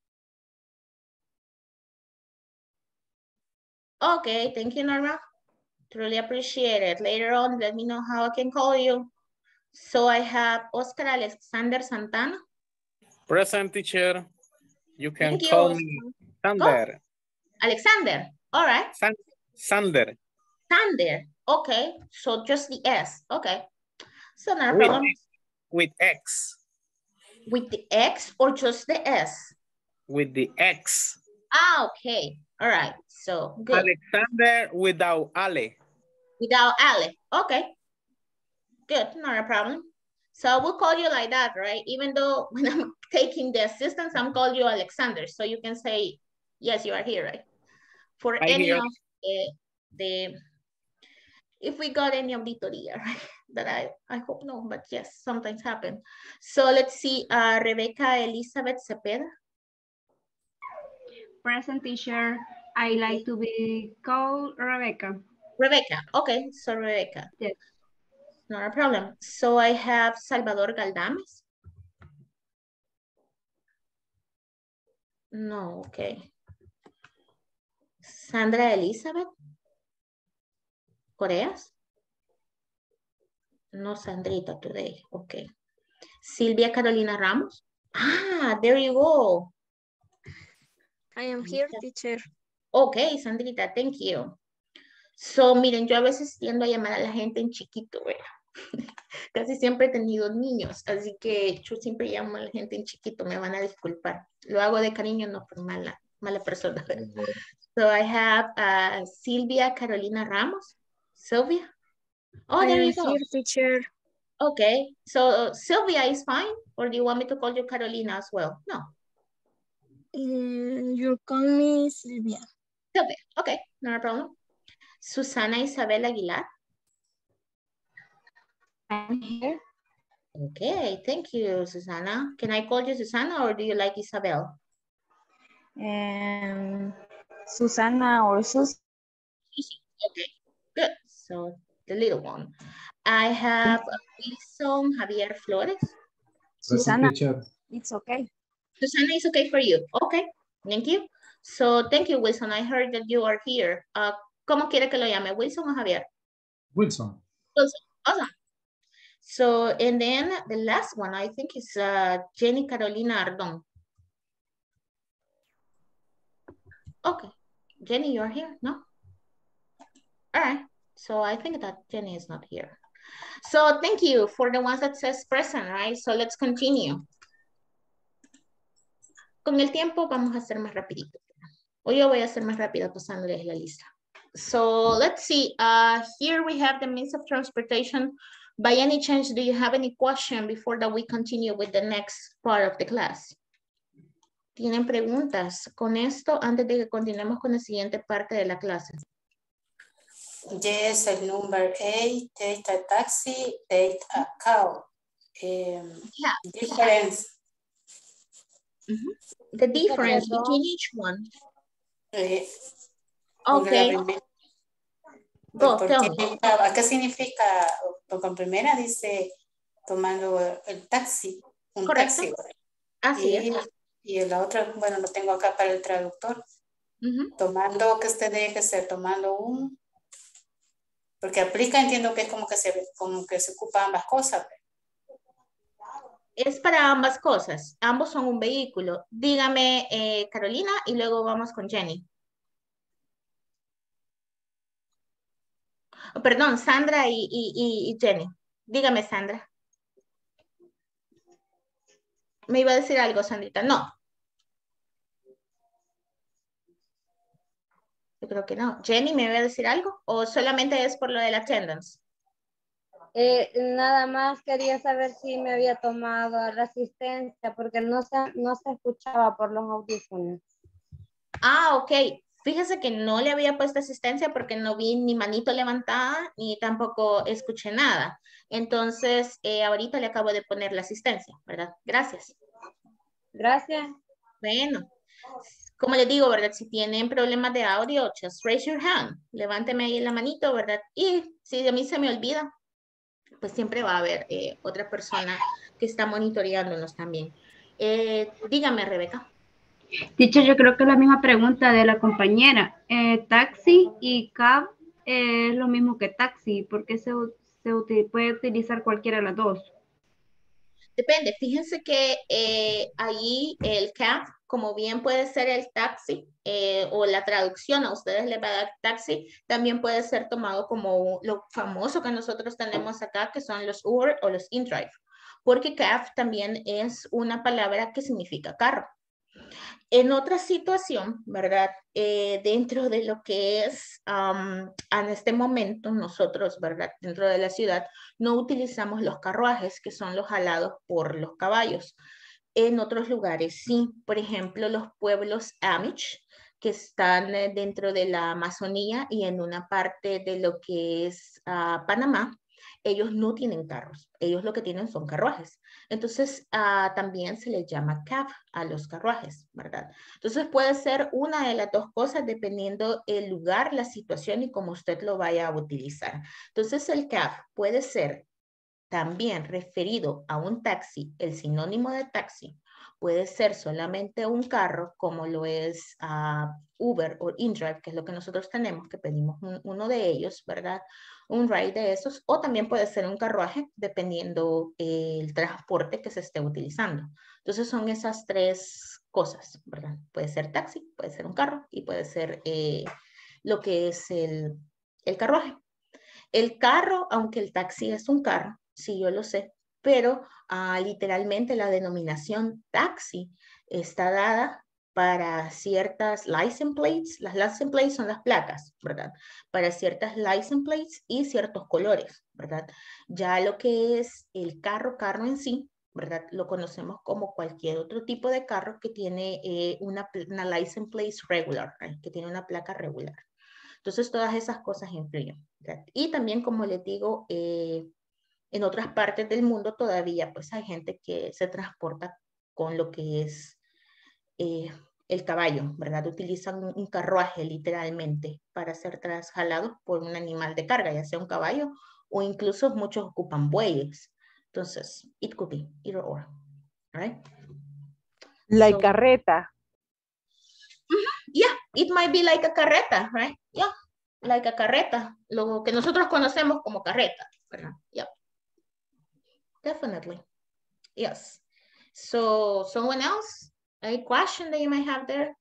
Okay, thank you, Norma. Truly appreciate it. Later on, let me know how I can call you. So I have Oscar Alexander Santana. Present, teacher. You can Thank you, call Oscar. me Sander. Oh, Alexander. All right. San Sander. Sander. Okay. So just the S. Okay. So no With, problem. with X. With the X or just the S? With the X. Ah, okay. All right. So good. Alexander without Ale. Without Ale. Okay. Good. Not a problem. So we'll call you like that, right? Even though when I'm taking the assistance, I'm calling you Alexander. So you can say, yes, you are here, right? For I any hear. of the, the, if we got any auditoria, right? That I, I hope no, but yes, sometimes happen. So let's see, uh, Rebecca Elizabeth Cepeda. Present, teacher. I like to be called Rebecca. Rebecca. Okay, so Rebecca. Yes. Not a problem. So I have Salvador Galdames. No, okay. Sandra Elizabeth Coreas. No, Sandrita today. Okay. Silvia Carolina Ramos. Ah, there you go. I am here, teacher. Okay, Sandrita, thank you. So, miren, yo a veces tiendo a llamar a la gente en chiquito, ¿verdad? Casi siempre he tenido niños, así que yo siempre llamo a la gente en chiquito, me van a disculpar. Lo hago de cariño, no por mala, mala persona. So I have uh, Silvia Carolina Ramos. Sylvia? Oh, I there am you go. here, teacher. Okay, so uh, Sylvia is fine, or do you want me to call you Carolina as well? No. Mm, you call me Sylvia. Sylvia, okay, no problem. Susana Isabel Aguilar. I'm here. Okay, thank you, Susana. Can I call you Susana or do you like Isabel? Um, Susana or Sus. Okay, good. So the little one. I have Wilson Javier Flores. Susana, it's okay. Susana is okay for you. Okay, thank you. So thank you, Wilson. I heard that you are here. Uh, ¿Cómo quiere que lo llame? ¿Wilson o Javier? Wilson. Wilson, awesome. So, and then the last one, I think is uh, Jenny Carolina Ardon. Okay, Jenny, you're here, no? All right, so I think that Jenny is not here. So thank you for the ones that says present, right? So let's continue. Con el tiempo vamos a hacer más rapidito. O yo voy a hacer más rápido pasándoles la lista. So let's see, uh, here we have the means of transportation. By any chance, do you have any question before that we continue with the next part of the class? ¿Tienen preguntas con esto antes de que continuemos con la siguiente parte de la clase? Yes, el number eight, take a taxi, take a car. Um, yeah. Difference. Mm-hmm. The difference between each one. Eh, okay. Go, porque, ¿qué significa? Porque en primera dice tomando el taxi, un correcto. taxi. Así y, es. Y en la otra, bueno, lo tengo acá para el traductor. Uh-huh. Tomando, que usted deje ser, tomando un... Porque aplica, entiendo que es como que se, como que se ocupa ambas cosas. Es para ambas cosas. Ambos son un vehículo. Dígame, eh, Carolina, y luego vamos con Jenny. Oh, perdón, Sandra y, y, y Jenny. Dígame, Sandra. ¿Me iba a decir algo, Sandrita? No. Yo creo que no. Jenny, ¿me iba a decir algo? ¿O solamente es por lo del attendance? Eh, nada más quería saber si me había tomado la asistencia porque no se, no se escuchaba por los audífonos. Ah, ok. Fíjese que no le había puesto asistencia porque no vi ni manito levantada ni tampoco escuché nada. Entonces, eh, ahorita le acabo de poner la asistencia, ¿verdad? Gracias. Gracias. Bueno, Como les digo, ¿verdad? Si tienen problemas de audio, just raise your hand. Levánteme ahí la manito, ¿verdad? Y si a mí se me olvida, pues siempre va a haber eh, otra persona que está monitoreándonos también. Eh, dígame, Rebeca. Teacher, yo creo que es la misma pregunta de la compañera. Eh, taxi y cab eh, es lo mismo que taxi, porque se, se uti- puede utilizar cualquiera de las dos. Depende, fíjense que eh, ahí el cab, como bien puede ser el taxi eh, o la traducción a ustedes les va a dar taxi, también puede ser tomado como lo famoso que nosotros tenemos acá, que son los Uber o los InDrive, porque cab también es una palabra que significa carro. En otra situación, ¿verdad? Eh, dentro de lo que es, um, en este momento, nosotros, ¿verdad? Dentro de la ciudad, no utilizamos los carruajes, que son los jalados por los caballos. En otros lugares, sí. Por ejemplo, los pueblos Amish, que están eh, dentro de la Amazonía y en una parte de lo que es uh, Panamá, ellos no tienen carros, ellos lo que tienen son carruajes. Entonces, uh, también se les llama cab a los carruajes, ¿verdad? Entonces, puede ser una de las dos cosas dependiendo el lugar, la situación y cómo usted lo vaya a utilizar. Entonces, el cab puede ser también referido a un taxi, el sinónimo de taxi, puede ser solamente un carro, como lo es uh, Uber o InDrive, que es lo que nosotros tenemos, que pedimos un, uno de ellos, ¿verdad? Un ride de esos, o también puede ser un carruaje, dependiendo eh, el transporte que se esté utilizando. Entonces son esas tres cosas, ¿verdad? Puede ser taxi, puede ser un carro y puede ser eh, lo que es el, el carruaje. El carro, aunque el taxi es un carro, sí, yo lo sé, pero uh, literalmente la denominación taxi está dada para ciertas license plates. Las license plates son las placas, ¿verdad? Para ciertas license plates y ciertos colores, ¿verdad? Ya lo que es el carro, carro en sí, ¿verdad? Lo conocemos como cualquier otro tipo de carro que tiene eh, una, una license plate regular, ¿right? Que tiene una placa regular. Entonces, todas esas cosas influyen, ¿verdad? Y también, como les digo, eh, en otras partes del mundo todavía pues hay gente que se transporta con lo que es eh, el caballo, ¿verdad? Utilizan un, un carruaje literalmente para ser trasladados por un animal de carga, ya sea un caballo o incluso muchos ocupan bueyes. Entonces, it could be either or, right? Like So, carreta. Yeah, it might be like a carreta, right? Yeah, like a carreta, lo que nosotros conocemos como carreta, ¿verdad? Yeah, definitely. Yes. So, someone else? Any question that you might have there?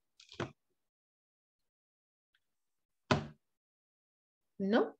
No?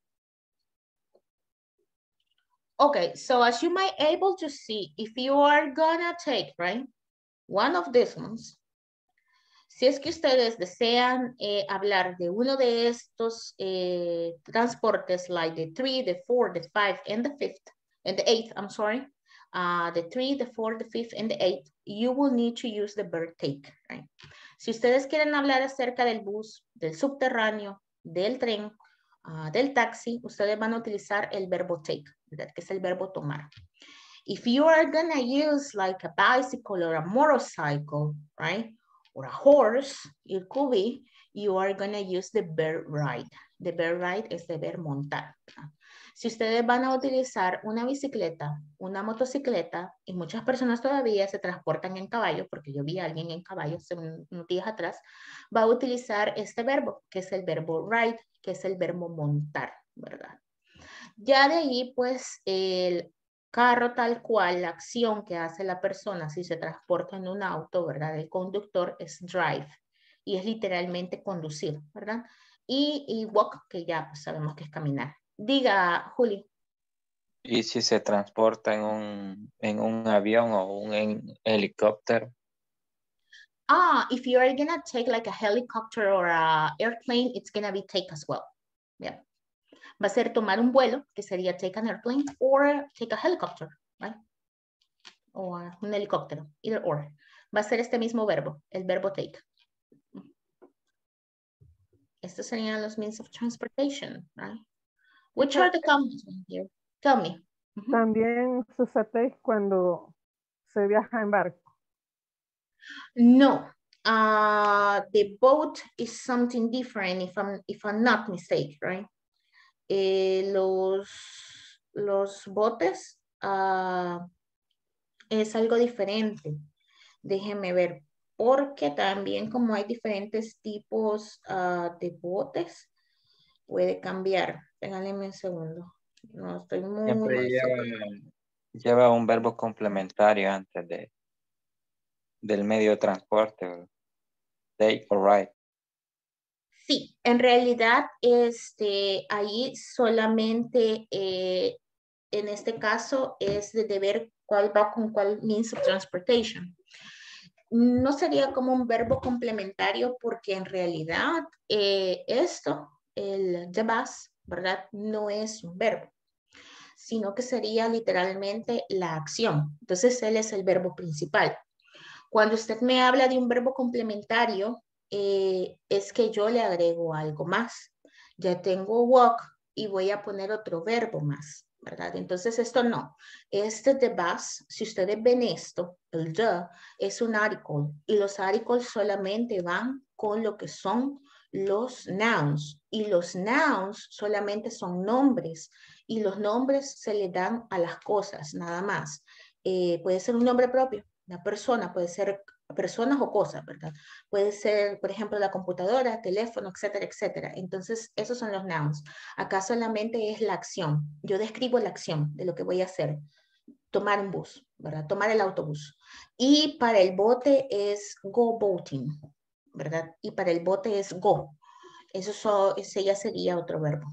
Okay, so as you might able to see, if you are gonna take, right, one of these ones, si es que ustedes desean eh, hablar de uno de estos eh, transportes, like the three, the four, the five, and the fifth, and the eighth, I'm sorry, uh, the three, the four, the fifth, and the eighth, you will need to use the verb take, right? Si ustedes quieren hablar acerca del bus, del subterráneo, del tren, uh, del taxi, ustedes van a utilizar el verbo take, ¿verdad? Que es el verbo tomar. If you are gonna use like a bicycle or a motorcycle, right? Or a horse, it could be, you are going to use the verb ride. The verb ride es deber montar. Si ustedes van a utilizar una bicicleta, una motocicleta, y muchas personas todavía se transportan en caballo, porque yo vi a alguien en caballo hace unos días atrás, va a utilizar este verbo, que es el verbo ride, que es el verbo montar, ¿verdad? Ya de ahí, pues, el carro tal cual, la acción que hace la persona si se transporta en un auto, ¿verdad? El conductor es drive y es literalmente conducir, ¿verdad? Y, y walk, que ya pues, sabemos que es caminar. Diga, Juli. ¿Y si se transporta en un, en un avión o un en helicóptero? Ah, if you are gonna take like a helicopter or a airplane, it's gonna be take as well. Yeah. Va a ser tomar un vuelo, que sería take an airplane, or take a helicopter, right? O un helicóptero, either or. Va a ser este mismo verbo, el verbo take. Estos serían los means of transportation, right? Which are the common ones here? Tell me. Uh-huh. También se usa take cuando se viaja en barco. No, uh, the boat is something different if I'm, if I'm not mistaken, right? Eh, los, los botes uh, es algo diferente. Déjenme ver, porque también como hay diferentes tipos uh, de botes, puede cambiar. Déjenme un segundo. No estoy muy, Siempre muy segura. lleva, lleva un verbo complementario antes de, del medio de transporte. ¿verdad? Take or ride. Sí, en realidad, este, ahí solamente, eh, en este caso, es de, de ver cuál va con cuál means of transportation. No sería como un verbo complementario porque en realidad eh, esto, el the bus, ¿verdad? No es un verbo, sino que sería literalmente la acción. Entonces, él es el verbo principal. Cuando usted me habla de un verbo complementario, eh, es que yo le agrego algo más. Ya tengo walk y voy a poner otro verbo más, ¿verdad? Entonces esto no. Este the bus, si ustedes ven esto, el the, es un article y los articles solamente van con lo que son los nouns y los nouns solamente son nombres y los nombres se le dan a las cosas, nada más. Eh, puede ser un nombre propio. Una persona, puede ser personas o cosas, ¿verdad? Puede ser, por ejemplo, la computadora, teléfono, etcétera, etcétera. Entonces, esos son los nouns. Acá solamente es la acción. Yo describo la acción de lo que voy a hacer. Tomar un bus, ¿verdad? Tomar el autobús. Y para el bote es go boating, ¿verdad? Y para el bote es go. Eso so, ese ya sería otro verbo.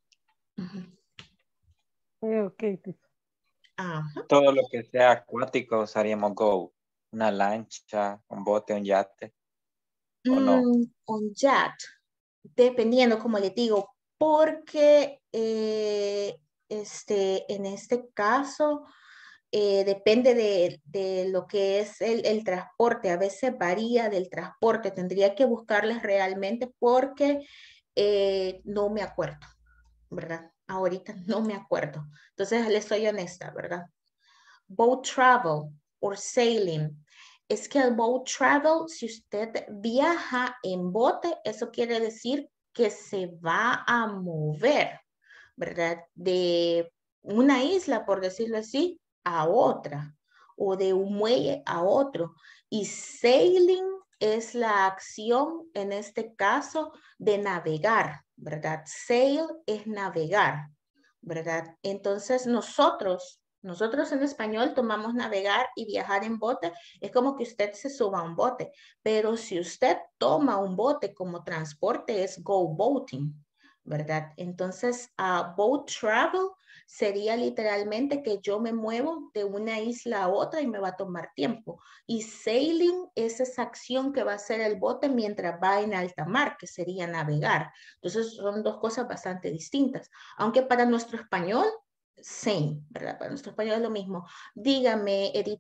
Uh-huh. Ok. Ajá. Todo lo que sea acuático usaríamos go. Una lancha, un bote, un yate. ¿O no? Mm, un yacht, dependiendo, como les digo, porque eh, este, en este caso eh, depende de, de lo que es el, el transporte. A veces varía del transporte. Tendría que buscarles realmente porque eh, no me acuerdo, ¿verdad? Ahorita no me acuerdo. Entonces, les soy honesta, ¿verdad? Boat travel or sailing. Es que el boat travel, si usted viaja en bote, eso quiere decir que se va a mover, ¿verdad? De una isla, por decirlo así, a otra, o de un muelle a otro. Y sailing es la acción, en este caso, de navegar, ¿verdad? Sail es navegar, ¿verdad? Entonces nosotros, nosotros en español tomamos navegar y viajar en bote, es como que usted se suba a un bote, pero si usted toma un bote como transporte es go boating, ¿verdad? Entonces, uh, boat travel sería literalmente que yo me muevo de una isla a otra y me va a tomar tiempo. Y sailing es esa acción que va a hacer el bote mientras va en alta mar, que sería navegar. Entonces, son dos cosas bastante distintas. Aunque para nuestro español, same, ¿verdad? Para nuestro español es lo mismo. Dígame, Edith.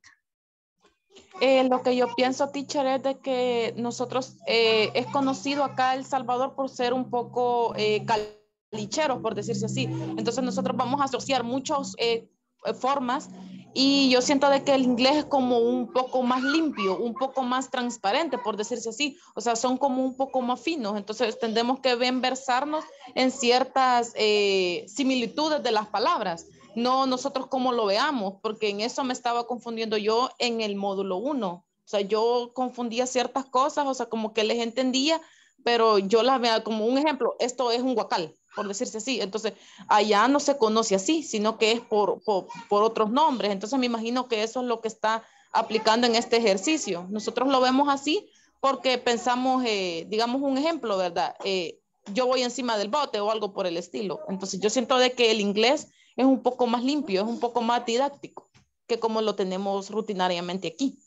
Eh, lo que yo pienso, teacher, es de que nosotros eh, es conocido acá El Salvador por ser un poco eh, calicheros, por decirse así. Entonces nosotros vamos a asociar muchas eh, formas y yo siento de que el inglés es como un poco más limpio, un poco más transparente, por decirse así. O sea, son como un poco más finos. Entonces tendremos que versarnos en ciertas eh, similitudes de las palabras. No nosotros cómo lo veamos, porque en eso me estaba confundiendo yo en el módulo uno. O sea, yo confundía ciertas cosas, o sea, como que les entendía, pero yo las veía como un ejemplo, esto es un guacal, por decirse así. Entonces, allá no se conoce así, sino que es por, por, por otros nombres. Entonces, me imagino que eso es lo que está aplicando en este ejercicio. Nosotros lo vemos así porque pensamos, eh, digamos un ejemplo, ¿verdad? Eh, yo voy encima del bote o algo por el estilo. Entonces, yo siento de que el inglés es un poco más limpio, es un poco más didáctico que como lo tenemos rutinariamente aquí.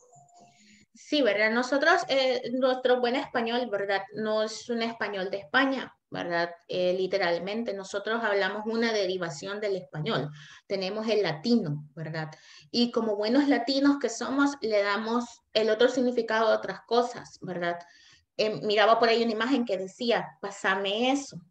Sí, ¿verdad? Nosotros, eh, nuestro buen español, ¿verdad? No es un español de España, ¿verdad? Eh, literalmente, nosotros hablamos una derivación del español. Tenemos el latino, ¿verdad? Y como buenos latinos que somos, le damos el otro significado a otras cosas, ¿verdad? Eh, miraba por ahí una imagen que decía, pásame eso.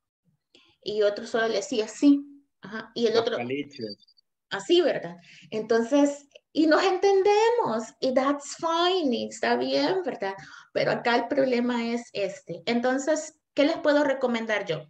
Y otro solo le decía, sí. Ajá. Y el Los otro, caliches. así, ¿verdad? Entonces, y nos entendemos, y that's fine, y está bien, ¿verdad? Pero acá el problema es este. Entonces, ¿qué les puedo recomendar yo?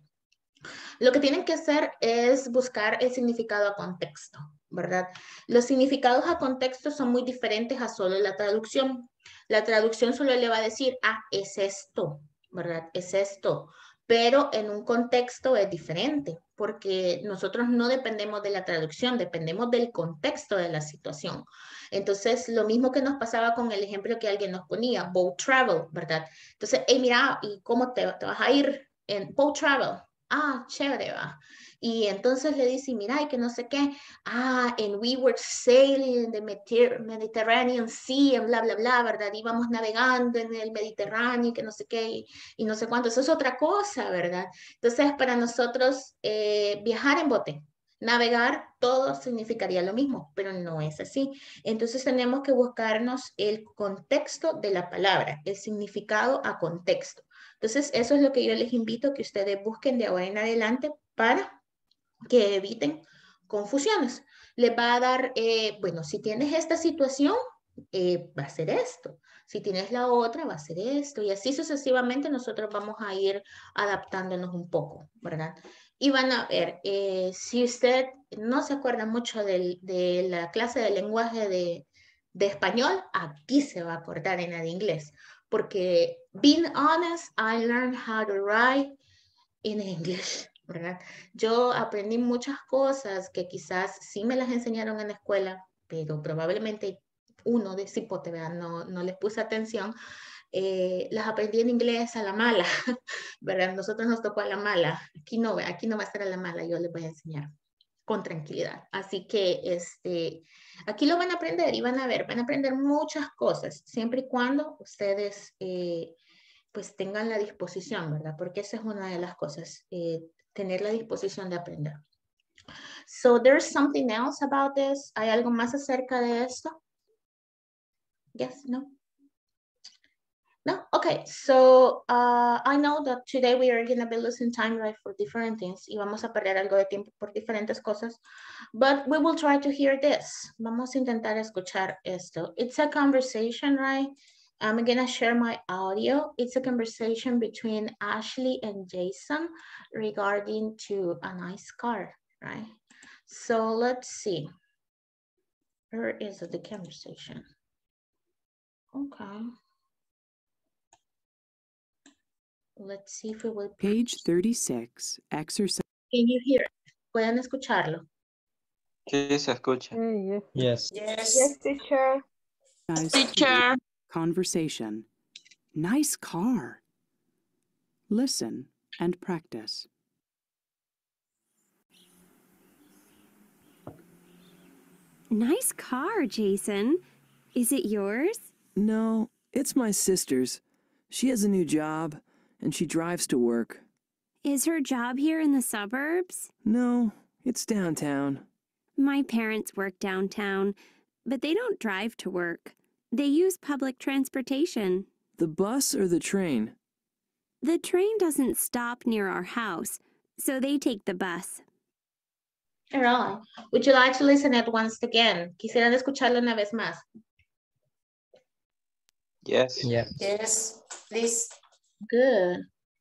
Lo que tienen que hacer es buscar el significado a contexto, ¿verdad? Los significados a contexto son muy diferentes a solo la traducción. La traducción solo le va a decir, ah, es esto, ¿verdad? Es esto. Pero en un contexto es diferente, porque nosotros no dependemos de la traducción, dependemos del contexto de la situación. Entonces, lo mismo que nos pasaba con el ejemplo que alguien nos ponía, boat travel, ¿verdad? Entonces, hey, mira, ¿y cómo te, te vas a ir en boat travel? Ah, chévere, va. Y entonces le dice, mira, y que no sé qué. Ah, and we were sailing in the Mediterranean Sea, bla, bla, bla, ¿verdad? Íbamos navegando en el Mediterráneo, que no sé qué, y, y no sé cuánto. Eso es otra cosa, ¿verdad? Entonces, para nosotros, eh, viajar en bote, navegar, todo significaría lo mismo, pero no es así. Entonces, tenemos que buscarnos el contexto de la palabra, el significado a contexto. Entonces, eso es lo que yo les invito a que ustedes busquen de ahora en adelante para que eviten confusiones. Les va a dar, eh, bueno, si tienes esta situación, eh, va a ser esto. Si tienes la otra, va a ser esto. Y así sucesivamente nosotros vamos a ir adaptándonos un poco, ¿verdad? Y van a ver, eh, si usted no se acuerda mucho del, de la clase de lenguaje de, de español, aquí se va a acordar en la de inglés. Porque, being honest, I learned how to write in English, ¿verdad? Yo aprendí muchas cosas que quizás sí me las enseñaron en la escuela, pero probablemente uno de cipote, ¿verdad? No, no les puse atención. Eh, las aprendí en inglés a la mala, ¿verdad? Nosotros nos tocó a la mala. Aquí no, aquí no va a ser a la mala, yo les voy a enseñar con tranquilidad. Así que este, aquí lo van a aprender y van a ver, van a aprender muchas cosas, siempre y cuando ustedes eh, pues tengan la disposición, ¿verdad? Porque esa es una de las cosas, eh, tener la disposición de aprender. So there's something else about this. ¿Hay algo más acerca de esto? Yes, no? No? Okay, so uh, I know that today we are going to be losing time, right, for different things. Y vamos a perder algo de tiempo por diferentes cosas. But we will try to hear this. Vamos a intentar escuchar esto. It's a conversation, right? I'm going to share my audio. It's a conversation between Ashley and Jason regarding to a nice car, right? So let's see. Where is the conversation? Okay. Let's see if we will. Page thirty-six, exercise. Can you hear it? ¿Pueden escucharlo? Sí, se escucha. Yes. Yes. Yes, teacher. Teacher. Conversation. Nice car. Listen and practice. Nice car, Jason. Is it yours? No, it's my sister's. She has a new job, and she drives to work. Is her job here in the suburbs? No, it's downtown. My parents work downtown, but they don't drive to work. They use public transportation. The bus or the train? The train doesn't stop near our house, so they take the bus. All right. Would you like to listen it once again? Quisieran escucharlo una vez más. Yes. Yeah. Yes, please. Good.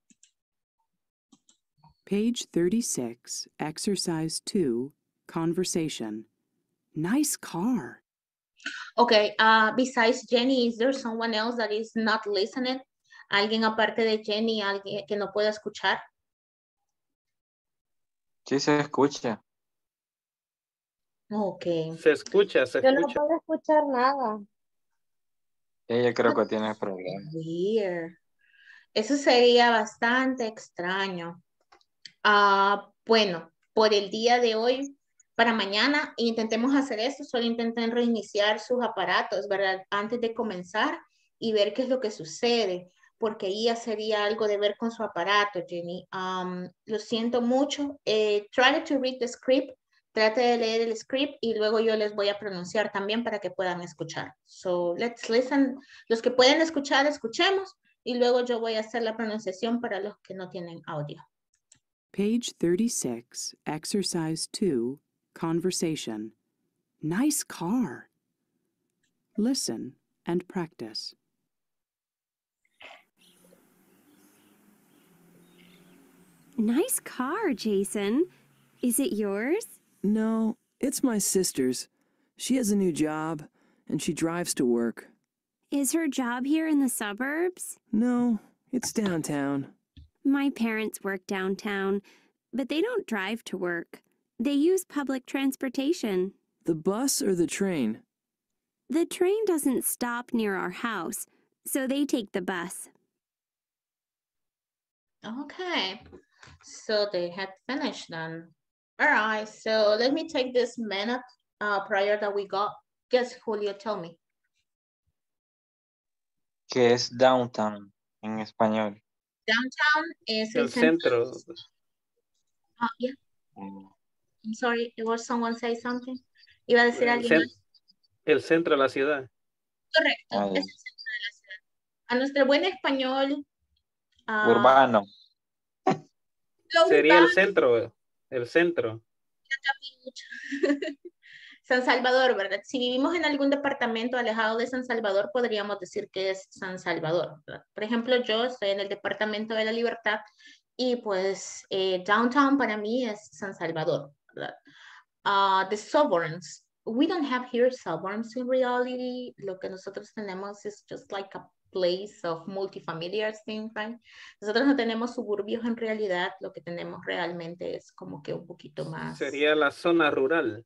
Page thirty-six, exercise two, conversation. Nice car. Okay, uh, besides Jenny, is there someone else that is not listening? ¿Alguien aparte de Jenny, alguien que no pueda escuchar? Sí, se escucha. Okay. Se escucha, se Yo no escucha. puedo escuchar nada. Ella creo que tiene problemas. Weird. Eso sería bastante extraño. Ah, bueno, por el día de hoy, para mañana, intentemos hacer esto. Solo intenten reiniciar sus aparatos, ¿verdad? Antes de comenzar y ver qué es lo que sucede. Porque ahí ya sería algo de ver con su aparato, Jenny. Um, lo siento mucho. Eh, try to read the script. Trate de leer el script y luego yo les voy a pronunciar también para que puedan escuchar. So, let's listen. Los que pueden escuchar, escuchemos. Y luego yo voy a hacer la pronunciación para los que no tienen audio. Page thirty-six, exercise two, conversation. Nice car. Listen and practice. Nice car, Jason. Is it yours? No, it's my sister's. She has a new job, and she drives to work. Is her job here in the suburbs? No, it's downtown. My parents work downtown, but they don't drive to work. They use public transportation. The bus or the train? The train doesn't stop near our house, so they take the bus. Okay, so they had finished then. All right, so let me take this minute uh, prior that we got. Guess, Julio, tell me. ¿Qué es downtown en español? Downtown is el, El centro. Ah, yeah. I'm sorry, was someone say something? Iba a decir El, alguien cen más. el centro de la ciudad. Correcto, Ah, es el centro de la ciudad. A nuestro buen español. Uh, Urbano. Sería el urbano, centro, el centro. San Salvador, ¿verdad? Si vivimos en algún departamento alejado de San Salvador, podríamos decir que es San Salvador, ¿verdad? Por ejemplo, yo estoy en el departamento de la Libertad y pues eh, downtown para mí es San Salvador, ¿verdad? Uh, the suburbs, we don't have here suburbs in reality. Lo que nosotros tenemos es just like a place of multifamiliar thing, right? Nosotros no tenemos suburbios en realidad, lo que tenemos realmente es como que un poquito más. Sería la zona rural.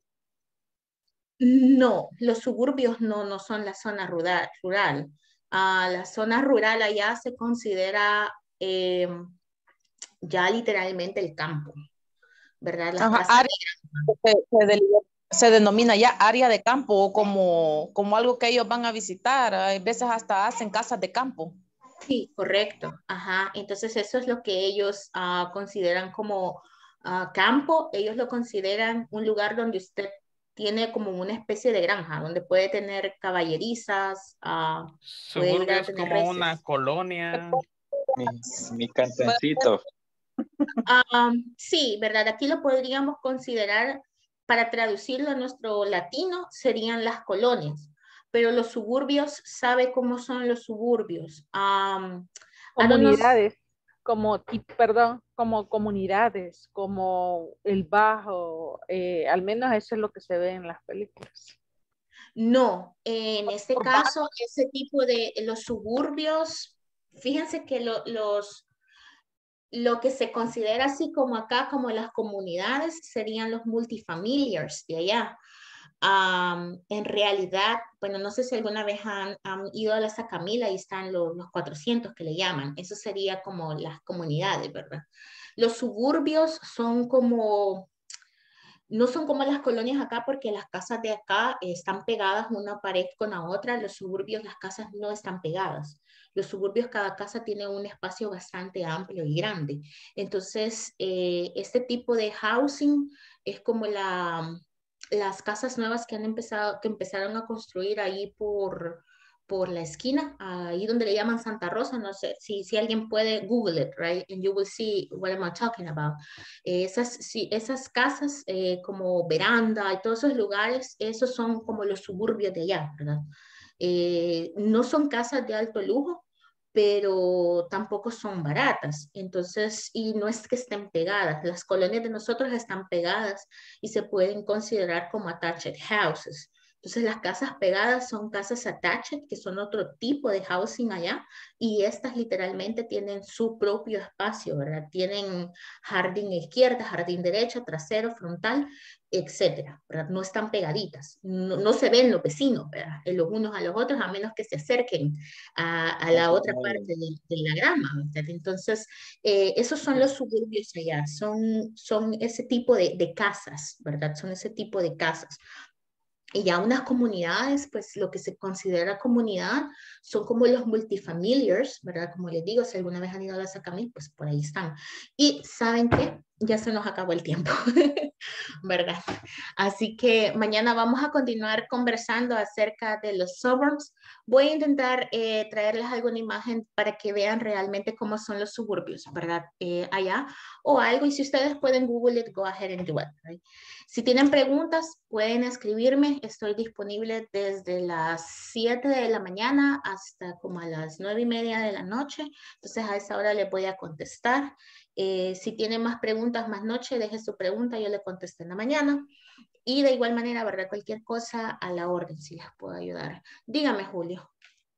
No, los suburbios no, no son la zona rural. rural. Uh, la zona rural allá se considera eh, ya literalmente el campo, ¿verdad? Las Ajá, casas área, se, se, de, se denomina ya área de campo o como, como algo que ellos van a visitar. A veces hasta hacen casas de campo. Sí, correcto. Ajá. Entonces eso es lo que ellos uh, consideran como uh, campo. Ellos lo consideran un lugar donde usted tiene como una especie de granja, donde puede tener caballerizas, uh, puede ir a Suburbios tener como reses. una colonia. Mi, mi cantoncito. Um, sí, ¿verdad? Aquí lo podríamos considerar, para traducirlo a nuestro latino, serían las colonias. Pero los suburbios, ¿sabe cómo son los suburbios? Um, Comunidades, como, perdón, como comunidades, como el Bajo, eh, al menos eso es lo que se ve en las películas. No, en este caso, ese tipo de los suburbios, fíjense que lo, los, lo que se considera así como acá, como las comunidades, serían los multifamiliars de allá. Um, en realidad, bueno, no sé si alguna vez han, han ido a la Sacamila y están los, los cuatrocientos que le llaman. Eso sería como las comunidades, ¿verdad? Los suburbios son como, no son como las colonias acá porque las casas de acá están pegadas una pared con la otra. Los suburbios, las casas no están pegadas. Los suburbios, cada casa tiene un espacio bastante amplio y grande. Entonces, eh, este tipo de housing es como la... las casas nuevas que han empezado, que empezaron a construir ahí por, por la esquina, ahí donde le llaman Santa Rosa, no sé, si, si alguien puede Google it, right, and you will see what I'm talking about. Eh, esas, sí, esas casas eh, como veranda y todos esos lugares, esos son como los suburbios de allá, ¿verdad? Eh, no son casas de alto lujo, pero tampoco son baratas. Entonces, y no es que estén pegadas, las colonias de nosotros están pegadas y se pueden considerar como attached houses. Entonces, las casas pegadas son casas attached, que son otro tipo de housing allá, y estas literalmente tienen su propio espacio, ¿verdad? Tienen jardín izquierda, jardín derecha, trasero, frontal, etcétera, ¿verdad? No están pegaditas, no, no se ven los vecinos, ¿verdad? Los unos a los otros, a menos que se acerquen a, a la otra parte de, de la grama, ¿verdad? Entonces, eh, esos son los suburbios allá, son, son ese tipo de, de casas, ¿verdad? Son ese tipo de casas. Y ya unas comunidades, pues lo que se considera comunidad son como los multifamiliars, ¿verdad? Como les digo, si alguna vez han ido a la Sacamil, pues por ahí están. Y ¿saben qué? ya se nos acabó el tiempo, ¿verdad? Así que mañana vamos a continuar conversando acerca de los suburbs. Voy a intentar eh, traerles alguna imagen para que vean realmente cómo son los suburbios, ¿verdad? Eh, allá o algo, y si ustedes pueden Google it, go ahead and do it, right? Si tienen preguntas, pueden escribirme. Estoy disponible desde las siete de la mañana hasta como a las nueve y media de la noche. Entonces a esa hora les voy a contestar. Eh, si tienen más preguntas más noche, deje su pregunta, yo le contesto en la mañana. Y de igual manera, ¿verdad? Cualquier cosa a la orden, si les puedo ayudar. Dígame, Julio.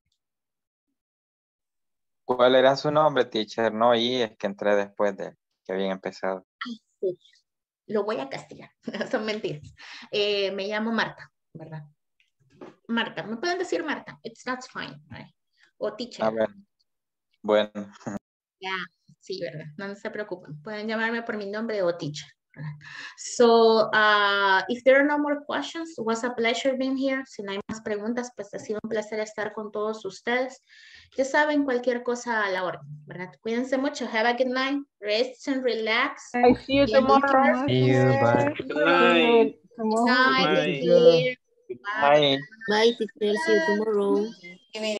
¿Cuál era su nombre, teacher? No, y es que entré después de que habían empezado. Ay, sí. Lo voy a castigar. Son mentiras. Eh, me llamo Marta, ¿verdad? Marta. ¿Me pueden decir Marta? It's not fine, right? O teacher. A ver. Bueno. Ya, yeah, sí, ¿verdad? No, no se preocupen. Pueden llamarme por mi nombre o teacher. So, uh, if there are no more questions, it was a pleasure being here. Si no hay más preguntas, pues ha sido un placer estar con todos ustedes. Ya saben, cualquier cosa a la orden, ¿verdad? Cuídense mucho. Have a good night. Rest and relax. I see you tomorrow. See you, bye. Good night. Tomorrow. Night. Bye. Bye. Bye. Bye, teacher. See you tomorrow.